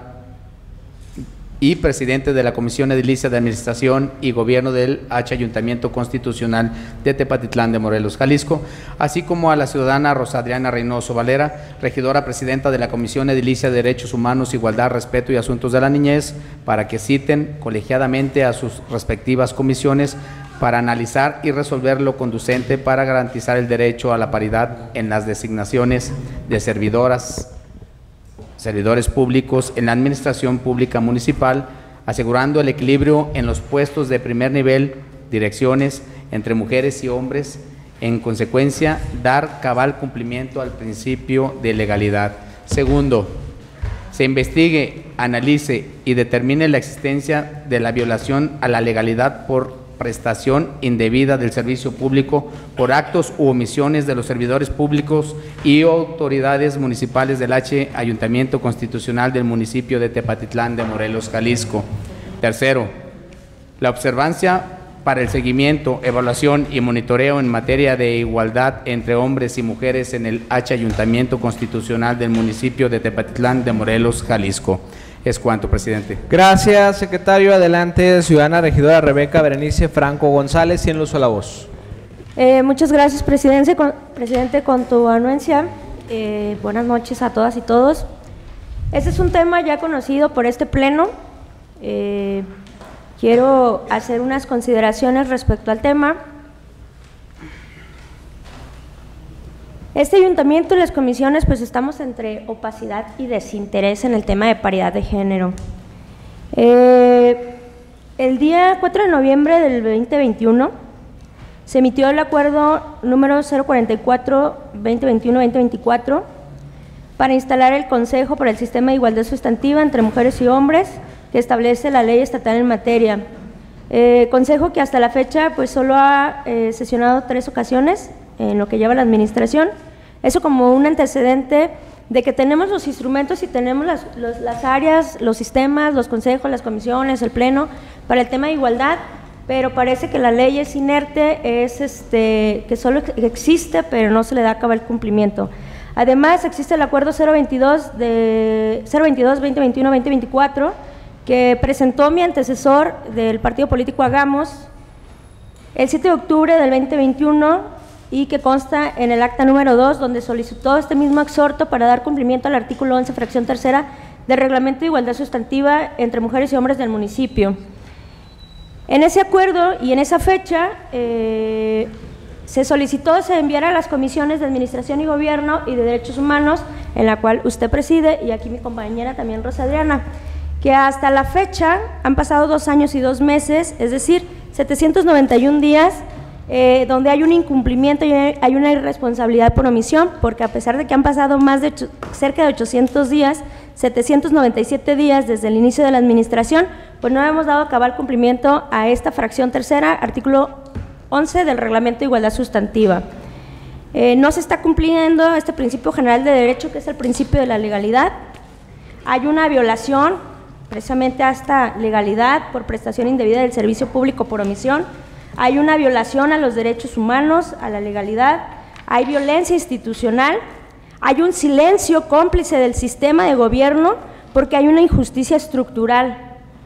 y presidente de la Comisión Edilicia de Administración y Gobierno del H Ayuntamiento Constitucional de Tepatitlán de Morelos, Jalisco, así como a la ciudadana Rosa Adriana Reynoso Valera, regidora presidenta de la Comisión Edilicia de Derechos Humanos, Igualdad, Respeto y Asuntos de la Niñez, para que citen colegiadamente a sus respectivas comisiones para analizar y resolver lo conducente para garantizar el derecho a la paridad en las designaciones de servidores públicos en la administración pública municipal, asegurando el equilibrio en los puestos de primer nivel, direcciones entre mujeres y hombres, en consecuencia, dar cabal cumplimiento al principio de legalidad. Segundo, se investigue, analice y determine la existencia de la violación a la legalidad por prestación indebida del servicio público por actos u omisiones de los servidores públicos y autoridades municipales del H Ayuntamiento Constitucional del municipio de Tepatitlán de Morelos, Jalisco. Tercero, la observancia para el seguimiento, evaluación y monitoreo en materia de igualdad entre hombres y mujeres en el H Ayuntamiento Constitucional del municipio de Tepatitlán de Morelos, Jalisco. Es cuanto, presidente. Gracias, secretario. Adelante, ciudadana regidora Rebeca Berenice Franco González, tiene el uso de la voz. Muchas gracias, presidente, con tu anuencia. Buenas noches a todas y todos. Este es un tema ya conocido por este pleno. Quiero hacer unas consideraciones respecto al tema. Este ayuntamiento y las comisiones pues estamos entre opacidad y desinterés en el tema de paridad de género. El día 4 de noviembre del 2021 se emitió el acuerdo número 044-2021-2024 para instalar el Consejo para el Sistema de Igualdad Sustantiva entre Mujeres y Hombres que establece la ley estatal en materia. Consejo que hasta la fecha pues solo ha sesionado 3 ocasiones en lo que lleva la administración. Eso como un antecedente de que tenemos los instrumentos y tenemos las áreas, los sistemas, los consejos, las comisiones, el pleno para el tema de igualdad, pero parece que la ley es inerte, que solo existe pero no se le da cabal cumplimiento. Además, existe el acuerdo 022-2021-2024 que presentó mi antecesor del partido político Hagamos el 7 de octubre del 2021 y que consta en el acta número 2, donde solicitó este mismo exhorto para dar cumplimiento al artículo 11, fracción tercera del Reglamento de Igualdad Sustantiva entre Mujeres y Hombres del municipio. En ese acuerdo y en esa fecha se solicitó se enviara a las comisiones de Administración y Gobierno y de Derechos Humanos, en la cual usted preside, y aquí mi compañera también Rosa Adriana, que hasta la fecha han pasado 2 años y 2 meses, es decir, 791 días, donde hay un incumplimiento y hay una irresponsabilidad por omisión, porque a pesar de que han pasado cerca de 800 días, 797 días desde el inicio de la administración, pues no hemos dado cabal cumplimiento a esta fracción tercera, artículo 11 del Reglamento de Igualdad Sustantiva. No se está cumpliendo este principio general de derecho, que es el principio de la legalidad. Hay una violación precisamente a esta legalidad por prestación indebida del servicio público por omisión. Hay una violación a los derechos humanos, a la legalidad. Hay violencia institucional. Hay un silencio cómplice del sistema de gobierno porque hay una injusticia estructural.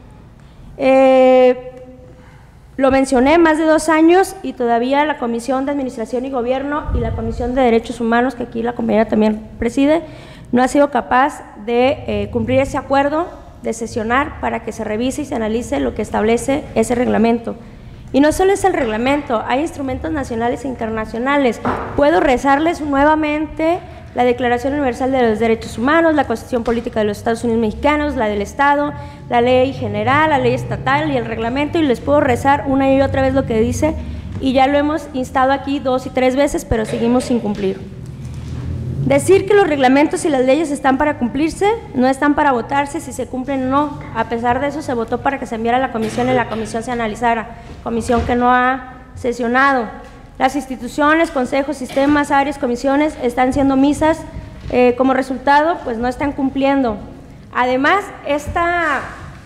Lo mencioné, más de 2 años y todavía la Comisión de Administración y Gobierno y la Comisión de Derechos Humanos, que aquí la compañera también preside, no ha sido capaz de cumplir ese acuerdo, de sesionar para que se revise y se analice lo que establece ese reglamento. Y no solo es el reglamento, hay instrumentos nacionales e internacionales. Puedo rezarles nuevamente la Declaración Universal de los Derechos Humanos, la Constitución Política de los Estados Unidos Mexicanos, la del Estado, la ley general, la ley estatal y el reglamento, y les puedo rezar una y otra vez lo que dice, y ya lo hemos instado aquí 2 y 3 veces, pero seguimos sin cumplir. Decir que los reglamentos y las leyes están para cumplirse, no están para votarse si se cumplen o no. A pesar de eso se votó para que se enviara a la comisión y la comisión se analizara, comisión que no ha sesionado. Las instituciones, consejos, sistemas, áreas, comisiones están siendo omisas, como resultado pues no están cumpliendo. Además, esta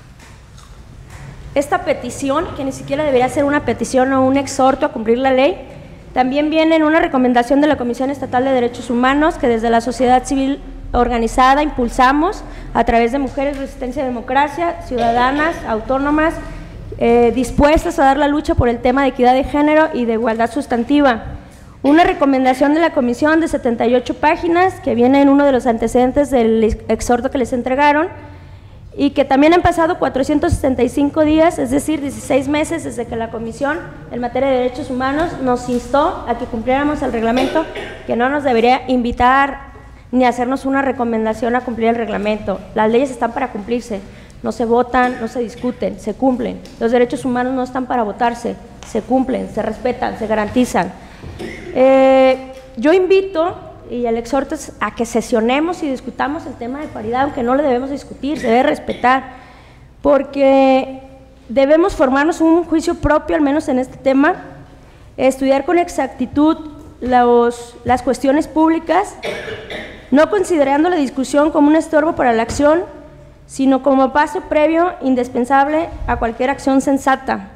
petición, que ni siquiera debería ser una petición o un exhorto a cumplir la ley, también viene en una recomendación de la Comisión Estatal de Derechos Humanos que desde la sociedad civil organizada impulsamos a través de Mujeres Resistencia y Democracia, ciudadanas, autónomas, dispuestas a dar la lucha por el tema de equidad de género y de igualdad sustantiva. Una recomendación de la comisión de 78 páginas que viene en uno de los antecedentes del exhorto que les entregaron, y que también han pasado 465 días, es decir, 16 meses desde que la Comisión en materia de derechos humanos nos instó a que cumpliéramos el reglamento, que no nos debería invitar ni hacernos una recomendación a cumplir el reglamento. Las leyes están para cumplirse, no se votan, no se discuten, se cumplen. Los derechos humanos no están para votarse, se cumplen, se respetan, se garantizan. Yo invito y el exhorto es a que sesionemos y discutamos el tema de paridad, aunque no lo debemos discutir, se debe respetar, porque debemos formarnos un juicio propio, al menos en este tema, estudiar con exactitud las cuestiones públicas, no considerando la discusión como un estorbo para la acción, sino como paso previo indispensable a cualquier acción sensata.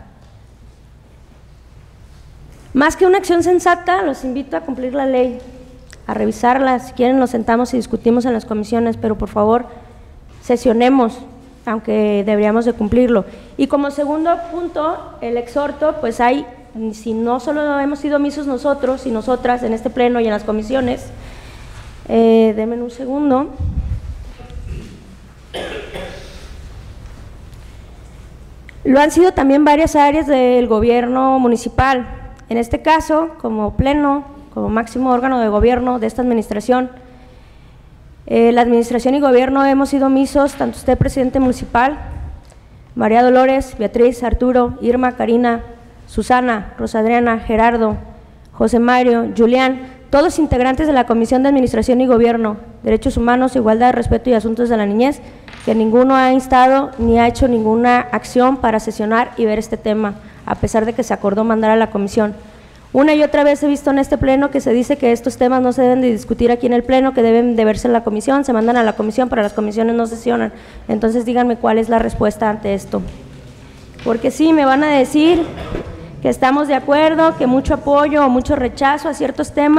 Más que una acción sensata, los invito a cumplir la ley, a revisarla. Si quieren nos sentamos y discutimos en las comisiones, pero por favor sesionemos, aunque deberíamos de cumplirlo. Y como segundo punto, el exhorto, pues hay, si no solo hemos sido omisos nosotros y nosotras en este pleno y en las comisiones, denme un segundo. Lo han sido también varias áreas del gobierno municipal. En este caso, como pleno, como máximo órgano de gobierno de esta administración, la administración y gobierno hemos sido omisos, tanto usted, presidente municipal, María Dolores, Beatriz, Arturo, Irma, Karina, Susana, Rosa Adriana, Gerardo, José Mario, Julián, todos integrantes de la Comisión de Administración y Gobierno, Derechos Humanos, Igualdad, Respeto y Asuntos de la Niñez, que ninguno ha instado ni ha hecho ninguna acción para sesionar y ver este tema, a pesar de que se acordó mandar a la comisión. Una y otra vez he visto en este pleno que se dice que estos temas no se deben de discutir aquí en el pleno, que deben de verse en la comisión, se mandan a la comisión, pero las comisiones no sesionan. Entonces díganme cuál es la respuesta ante esto. Porque sí, me van a decir que estamos de acuerdo, que mucho apoyo o mucho rechazo a ciertos temas,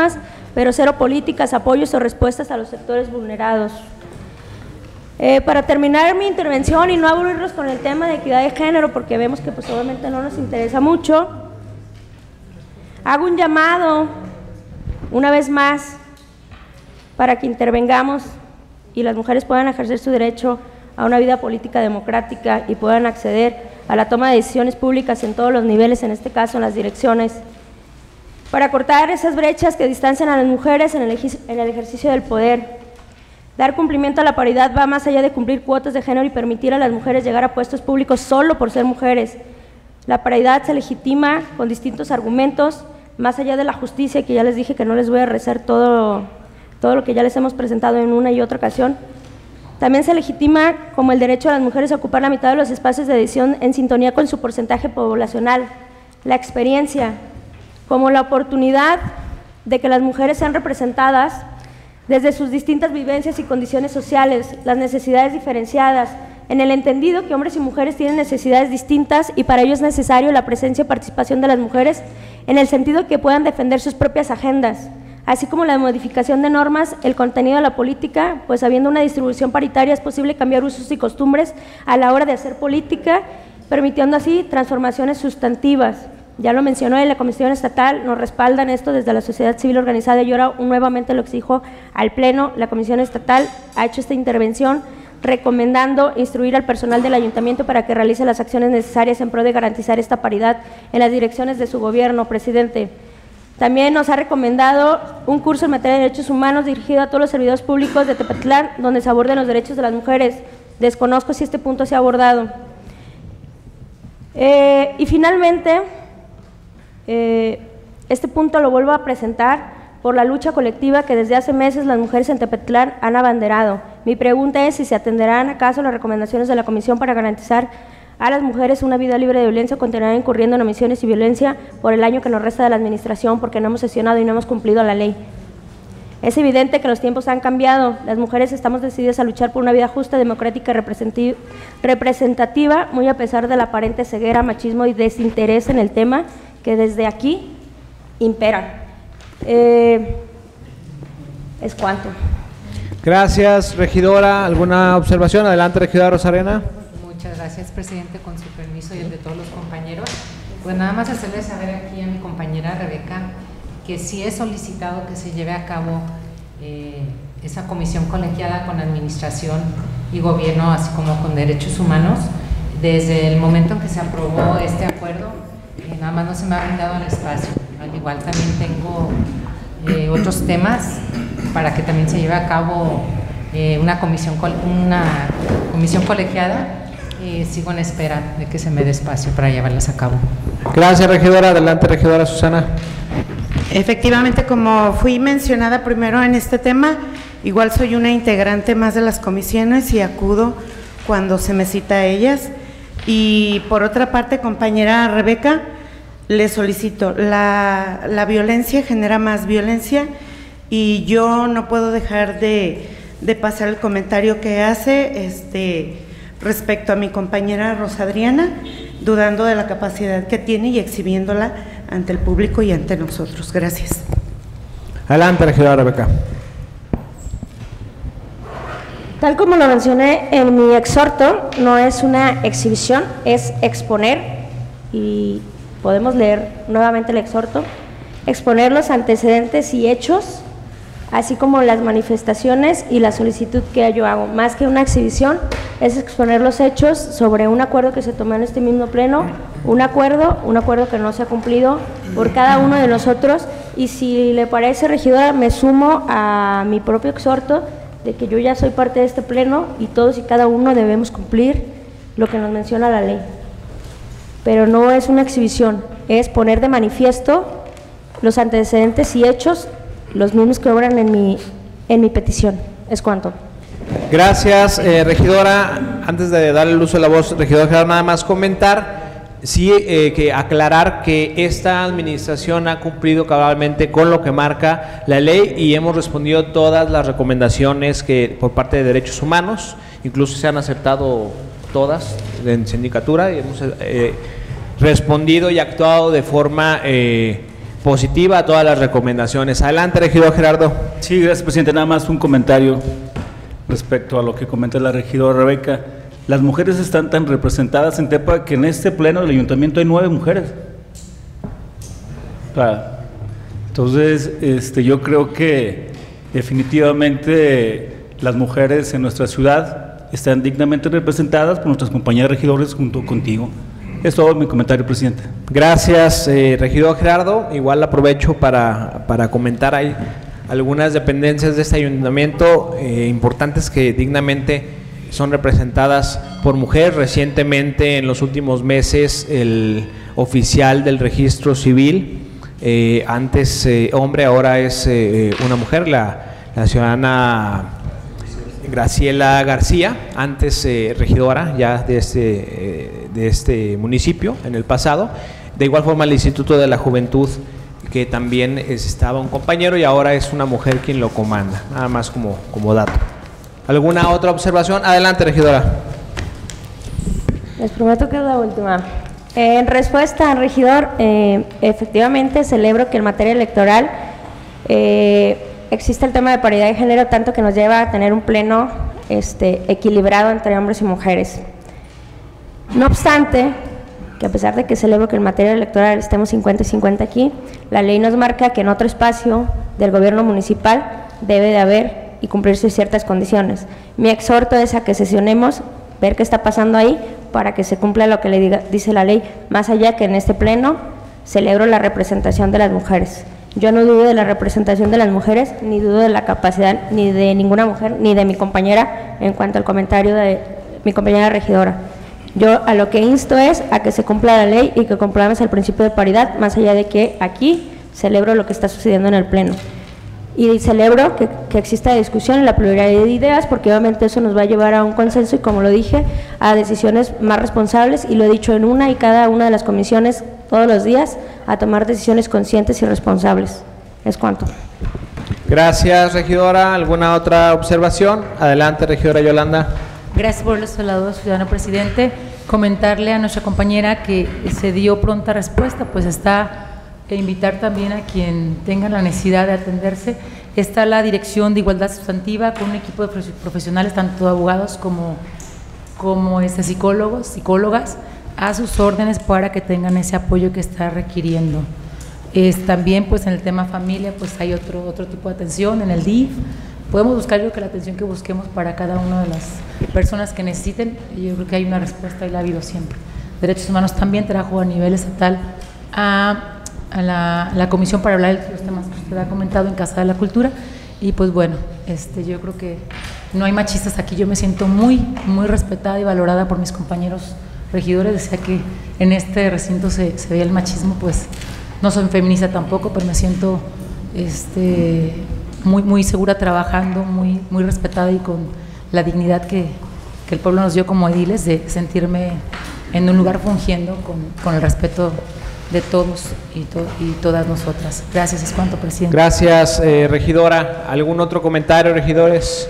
pero cero políticas, apoyos o respuestas a los sectores vulnerados. Para terminar mi intervención y no aburrirnos con el tema de equidad de género, porque vemos que pues obviamente no nos interesa mucho, hago un llamado una vez más para que intervengamos y las mujeres puedan ejercer su derecho a una vida política democrática y puedan acceder a la toma de decisiones públicas en todos los niveles, en este caso en las direcciones, para cortar esas brechas que distancian a las mujeres en el ejercicio del poder. Dar cumplimiento a la paridad va más allá de cumplir cuotas de género y permitir a las mujeres llegar a puestos públicos solo por ser mujeres. La paridad se legitima con distintos argumentos, más allá de la justicia, que ya les dije que no les voy a rezar todo lo que ya les hemos presentado en una y otra ocasión. También se legitima como el derecho de las mujeres a ocupar la mitad de los espacios de decisión en sintonía con su porcentaje poblacional, la experiencia, como la oportunidad de que las mujeres sean representadas desde sus distintas vivencias y condiciones sociales, las necesidades diferenciadas, en el entendido que hombres y mujeres tienen necesidades distintas y para ello es necesario la presencia y participación de las mujeres en el sentido que puedan defender sus propias agendas, así como la modificación de normas, el contenido de la política, pues habiendo una distribución paritaria es posible cambiar usos y costumbres a la hora de hacer política, permitiendo así transformaciones sustantivas. Ya lo mencionó en la Comisión Estatal, nos respaldan esto desde la sociedad civil organizada y ahora nuevamente lo exijo al Pleno. La Comisión Estatal ha hecho esta intervención recomendando instruir al personal del Ayuntamiento para que realice las acciones necesarias en pro de garantizar esta paridad en las direcciones de su gobierno, presidente. También nos ha recomendado un curso en materia de derechos humanos dirigido a todos los servidores públicos de Tepatitlán, donde se aborden los derechos de las mujeres. Desconozco si este punto se ha abordado. Y finalmente, este punto lo vuelvo a presentar por la lucha colectiva que desde hace meses las mujeres en Tepatitlán han abanderado. Mi pregunta es si se atenderán acaso las recomendaciones de la Comisión para garantizar a las mujeres una vida libre de violencia o continuarán incurriendo en omisiones y violencia por el año que nos resta de la administración porque no hemos sesionado y no hemos cumplido la ley. Es evidente que los tiempos han cambiado. Las mujeres estamos decididas a luchar por una vida justa, democrática y representativa, muy a pesar de la aparente ceguera, machismo y desinterés en el tema que desde aquí imperan. Es cuanto. Gracias, regidora. ¿Alguna observación? Adelante, regidora Rosarena. Muchas gracias, presidente, con su permiso y el de todos los compañeros. Pues nada más hacerle saber aquí a mi compañera Rebeca que sí he solicitado que se lleve a cabo esa comisión colegiada con administración y gobierno, así como con derechos humanos. Desde el momento en que se aprobó este acuerdo, nada más no se me ha brindado el espacio. Al igual también tengo otros temas para que también se lleve a cabo una comisión colegiada. Sigo en espera de que se me dé espacio para llevarlas a cabo. Gracias, regidora. Adelante, regidora Susana. Efectivamente, como fui mencionada primero en este tema, igual soy una integrante más de las comisiones y acudo cuando se me cita a ellas. Y por otra parte, compañera Rebeca, le solicito, la violencia genera más violencia y yo no puedo dejar de pasar el comentario que hace respecto a mi compañera Rosa Adriana, dudando de la capacidad que tiene y exhibiéndola ante el público y ante nosotros. Gracias. Adelante, regidora Rebeca. Tal como lo mencioné en mi exhorto, no es una exhibición, es exponer, y podemos leer nuevamente el exhorto, exponer los antecedentes y hechos, así como las manifestaciones y la solicitud que yo hago. Más que una exhibición, es exponer los hechos sobre un acuerdo que se tomó en este mismo pleno, un acuerdo que no se ha cumplido por cada uno de nosotros, y si le parece, regidora, me sumo a mi propio exhorto de que yo ya soy parte de este pleno y todos y cada uno debemos cumplir lo que nos menciona la ley. Pero no es una exhibición, es poner de manifiesto los antecedentes y hechos, los mismos que obran en mi petición. Es cuanto. Gracias, regidora. Antes de darle el uso de la voz, regidora, nada más comentar, sí, que aclarar que esta administración ha cumplido cabalmente con lo que marca la ley y hemos respondido todas las recomendaciones que por parte de derechos humanos, incluso se han aceptado todas en sindicatura y hemos respondido y actuado de forma positiva a todas las recomendaciones. Adelante, regidor Gerardo. Sí, gracias, presidente. Nada más un comentario respecto a lo que comenta la regidora Rebeca. Las mujeres están tan representadas en Tepa que en este pleno del ayuntamiento hay 9 mujeres. Entonces, yo creo que definitivamente las mujeres en nuestra ciudad están dignamente representadas por nuestras compañeras regidores junto contigo. Es todo mi comentario, presidente. Gracias, regidor Gerardo. Igual aprovecho para comentar, hay algunas dependencias de este ayuntamiento importantes que dignamente son representadas por mujeres. Recientemente, en los últimos meses, el oficial del registro civil, antes hombre, ahora es una mujer, la ciudadana Graciela García, antes regidora ya de este municipio en el pasado. De igual forma, el Instituto de la Juventud, que también estaba un compañero y ahora es una mujer quien lo comanda, nada más como dato. ¿Alguna otra observación? Adelante, regidora. Les prometo que es la última. En respuesta al regidor, efectivamente celebro que en materia electoral existe el tema de paridad de género, tanto que nos lleva a tener un pleno equilibrado entre hombres y mujeres. No obstante, que a pesar de que celebro que en materia electoral estemos 50 y 50 aquí, la ley nos marca que en otro espacio del gobierno municipal debe de haber y cumplirse ciertas condiciones. Mi exhorto es a que sesionemos, ver qué está pasando ahí, para que se cumpla lo que dice la ley, más allá que en este pleno celebro la representación de las mujeres. Yo no dudo de la representación de las mujeres, ni dudo de la capacidad ni de ninguna mujer, ni de mi compañera, en cuanto al comentario de mi compañera regidora. Yo a lo que insto es a que se cumpla la ley y que cumplamos el principio de paridad, más allá de que aquí celebro lo que está sucediendo en el pleno. Y celebro que exista discusión en la pluralidad de ideas, porque obviamente eso nos va a llevar a un consenso y, como lo dije, a decisiones más responsables, y lo he dicho en una y cada una de las comisiones todos los días, a tomar decisiones conscientes y responsables. Es cuanto. Gracias, regidora. ¿Alguna otra observación? Adelante, regidora Yolanda. Gracias por el saludo, ciudadano presidente. Comentarle a nuestra compañera que se dio pronta respuesta, pues está... invitar también a quien tenga la necesidad de atenderse. Está la Dirección de Igualdad Sustantiva con un equipo de profesionales, tanto abogados como psicólogos, psicólogas, a sus órdenes para que tengan ese apoyo que está requiriendo. También pues en el tema familia pues hay otro tipo de atención en el DIF. Podemos buscar, yo creo que la atención que busquemos para cada una de las personas que necesiten, yo creo que hay una respuesta y la ha habido siempre. Derechos Humanos también trajo a nivel estatal a la comisión para hablar de los temas que usted ha comentado en Casa de la Cultura, y pues bueno, yo creo que no hay machistas aquí. Yo me siento muy respetada y valorada por mis compañeros regidores. Decía que en este recinto se veía el machismo, pues no soy feminista tampoco, pero me siento muy segura trabajando, muy respetada y con la dignidad que el pueblo nos dio como ediles, de sentirme en un lugar fungiendo con el respeto de todos y todas nosotras. Gracias, es cuanto, presidente. Gracias, regidora. ¿Algún otro comentario, regidores?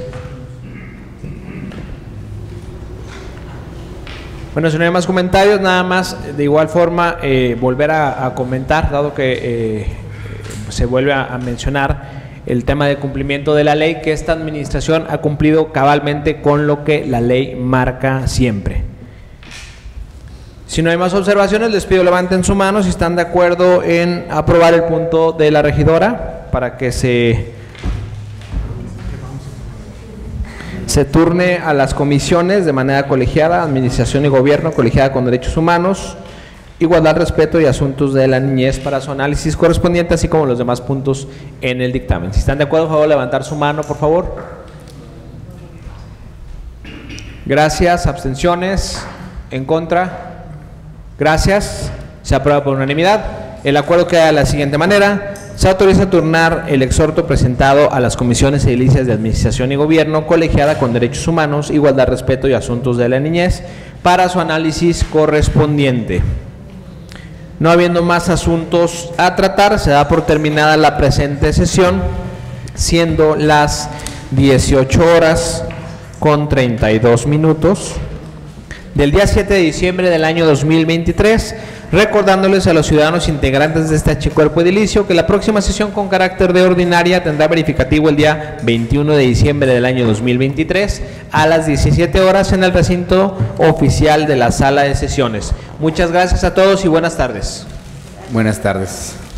Bueno, si no hay más comentarios, nada más, de igual forma, volver a comentar, dado que se vuelve a mencionar el tema de cumplimiento de la ley, que esta administración ha cumplido cabalmente con lo que la ley marca siempre. Si no hay más observaciones, les pido levanten su mano si están de acuerdo en aprobar el punto de la regidora para que se turne a las comisiones de manera colegiada: Administración y Gobierno, colegiada con Derechos Humanos, Igualdad, Respeto y Asuntos de la Niñez, para su análisis correspondiente, así como los demás puntos en el dictamen. Si están de acuerdo, por favor, levantar su mano, por favor. Gracias. ¿Abstenciones? ¿En contra? Gracias. Se aprueba por unanimidad. El acuerdo queda de la siguiente manera: se autoriza a turnar el exhorto presentado a las comisiones edilicias de Administración y Gobierno, colegiada con Derechos Humanos, Igualdad, Respeto y Asuntos de la Niñez, para su análisis correspondiente. No habiendo más asuntos a tratar, se da por terminada la presente sesión, siendo las 18:32. del día 7 de diciembre del año 2023, recordándoles a los ciudadanos integrantes de este cuerpo edilicio que la próxima sesión con carácter de ordinaria tendrá verificativo el día 21 de diciembre del año 2023 a las 17 horas en el recinto oficial de la sala de sesiones. Muchas gracias a todos y buenas tardes. Buenas tardes.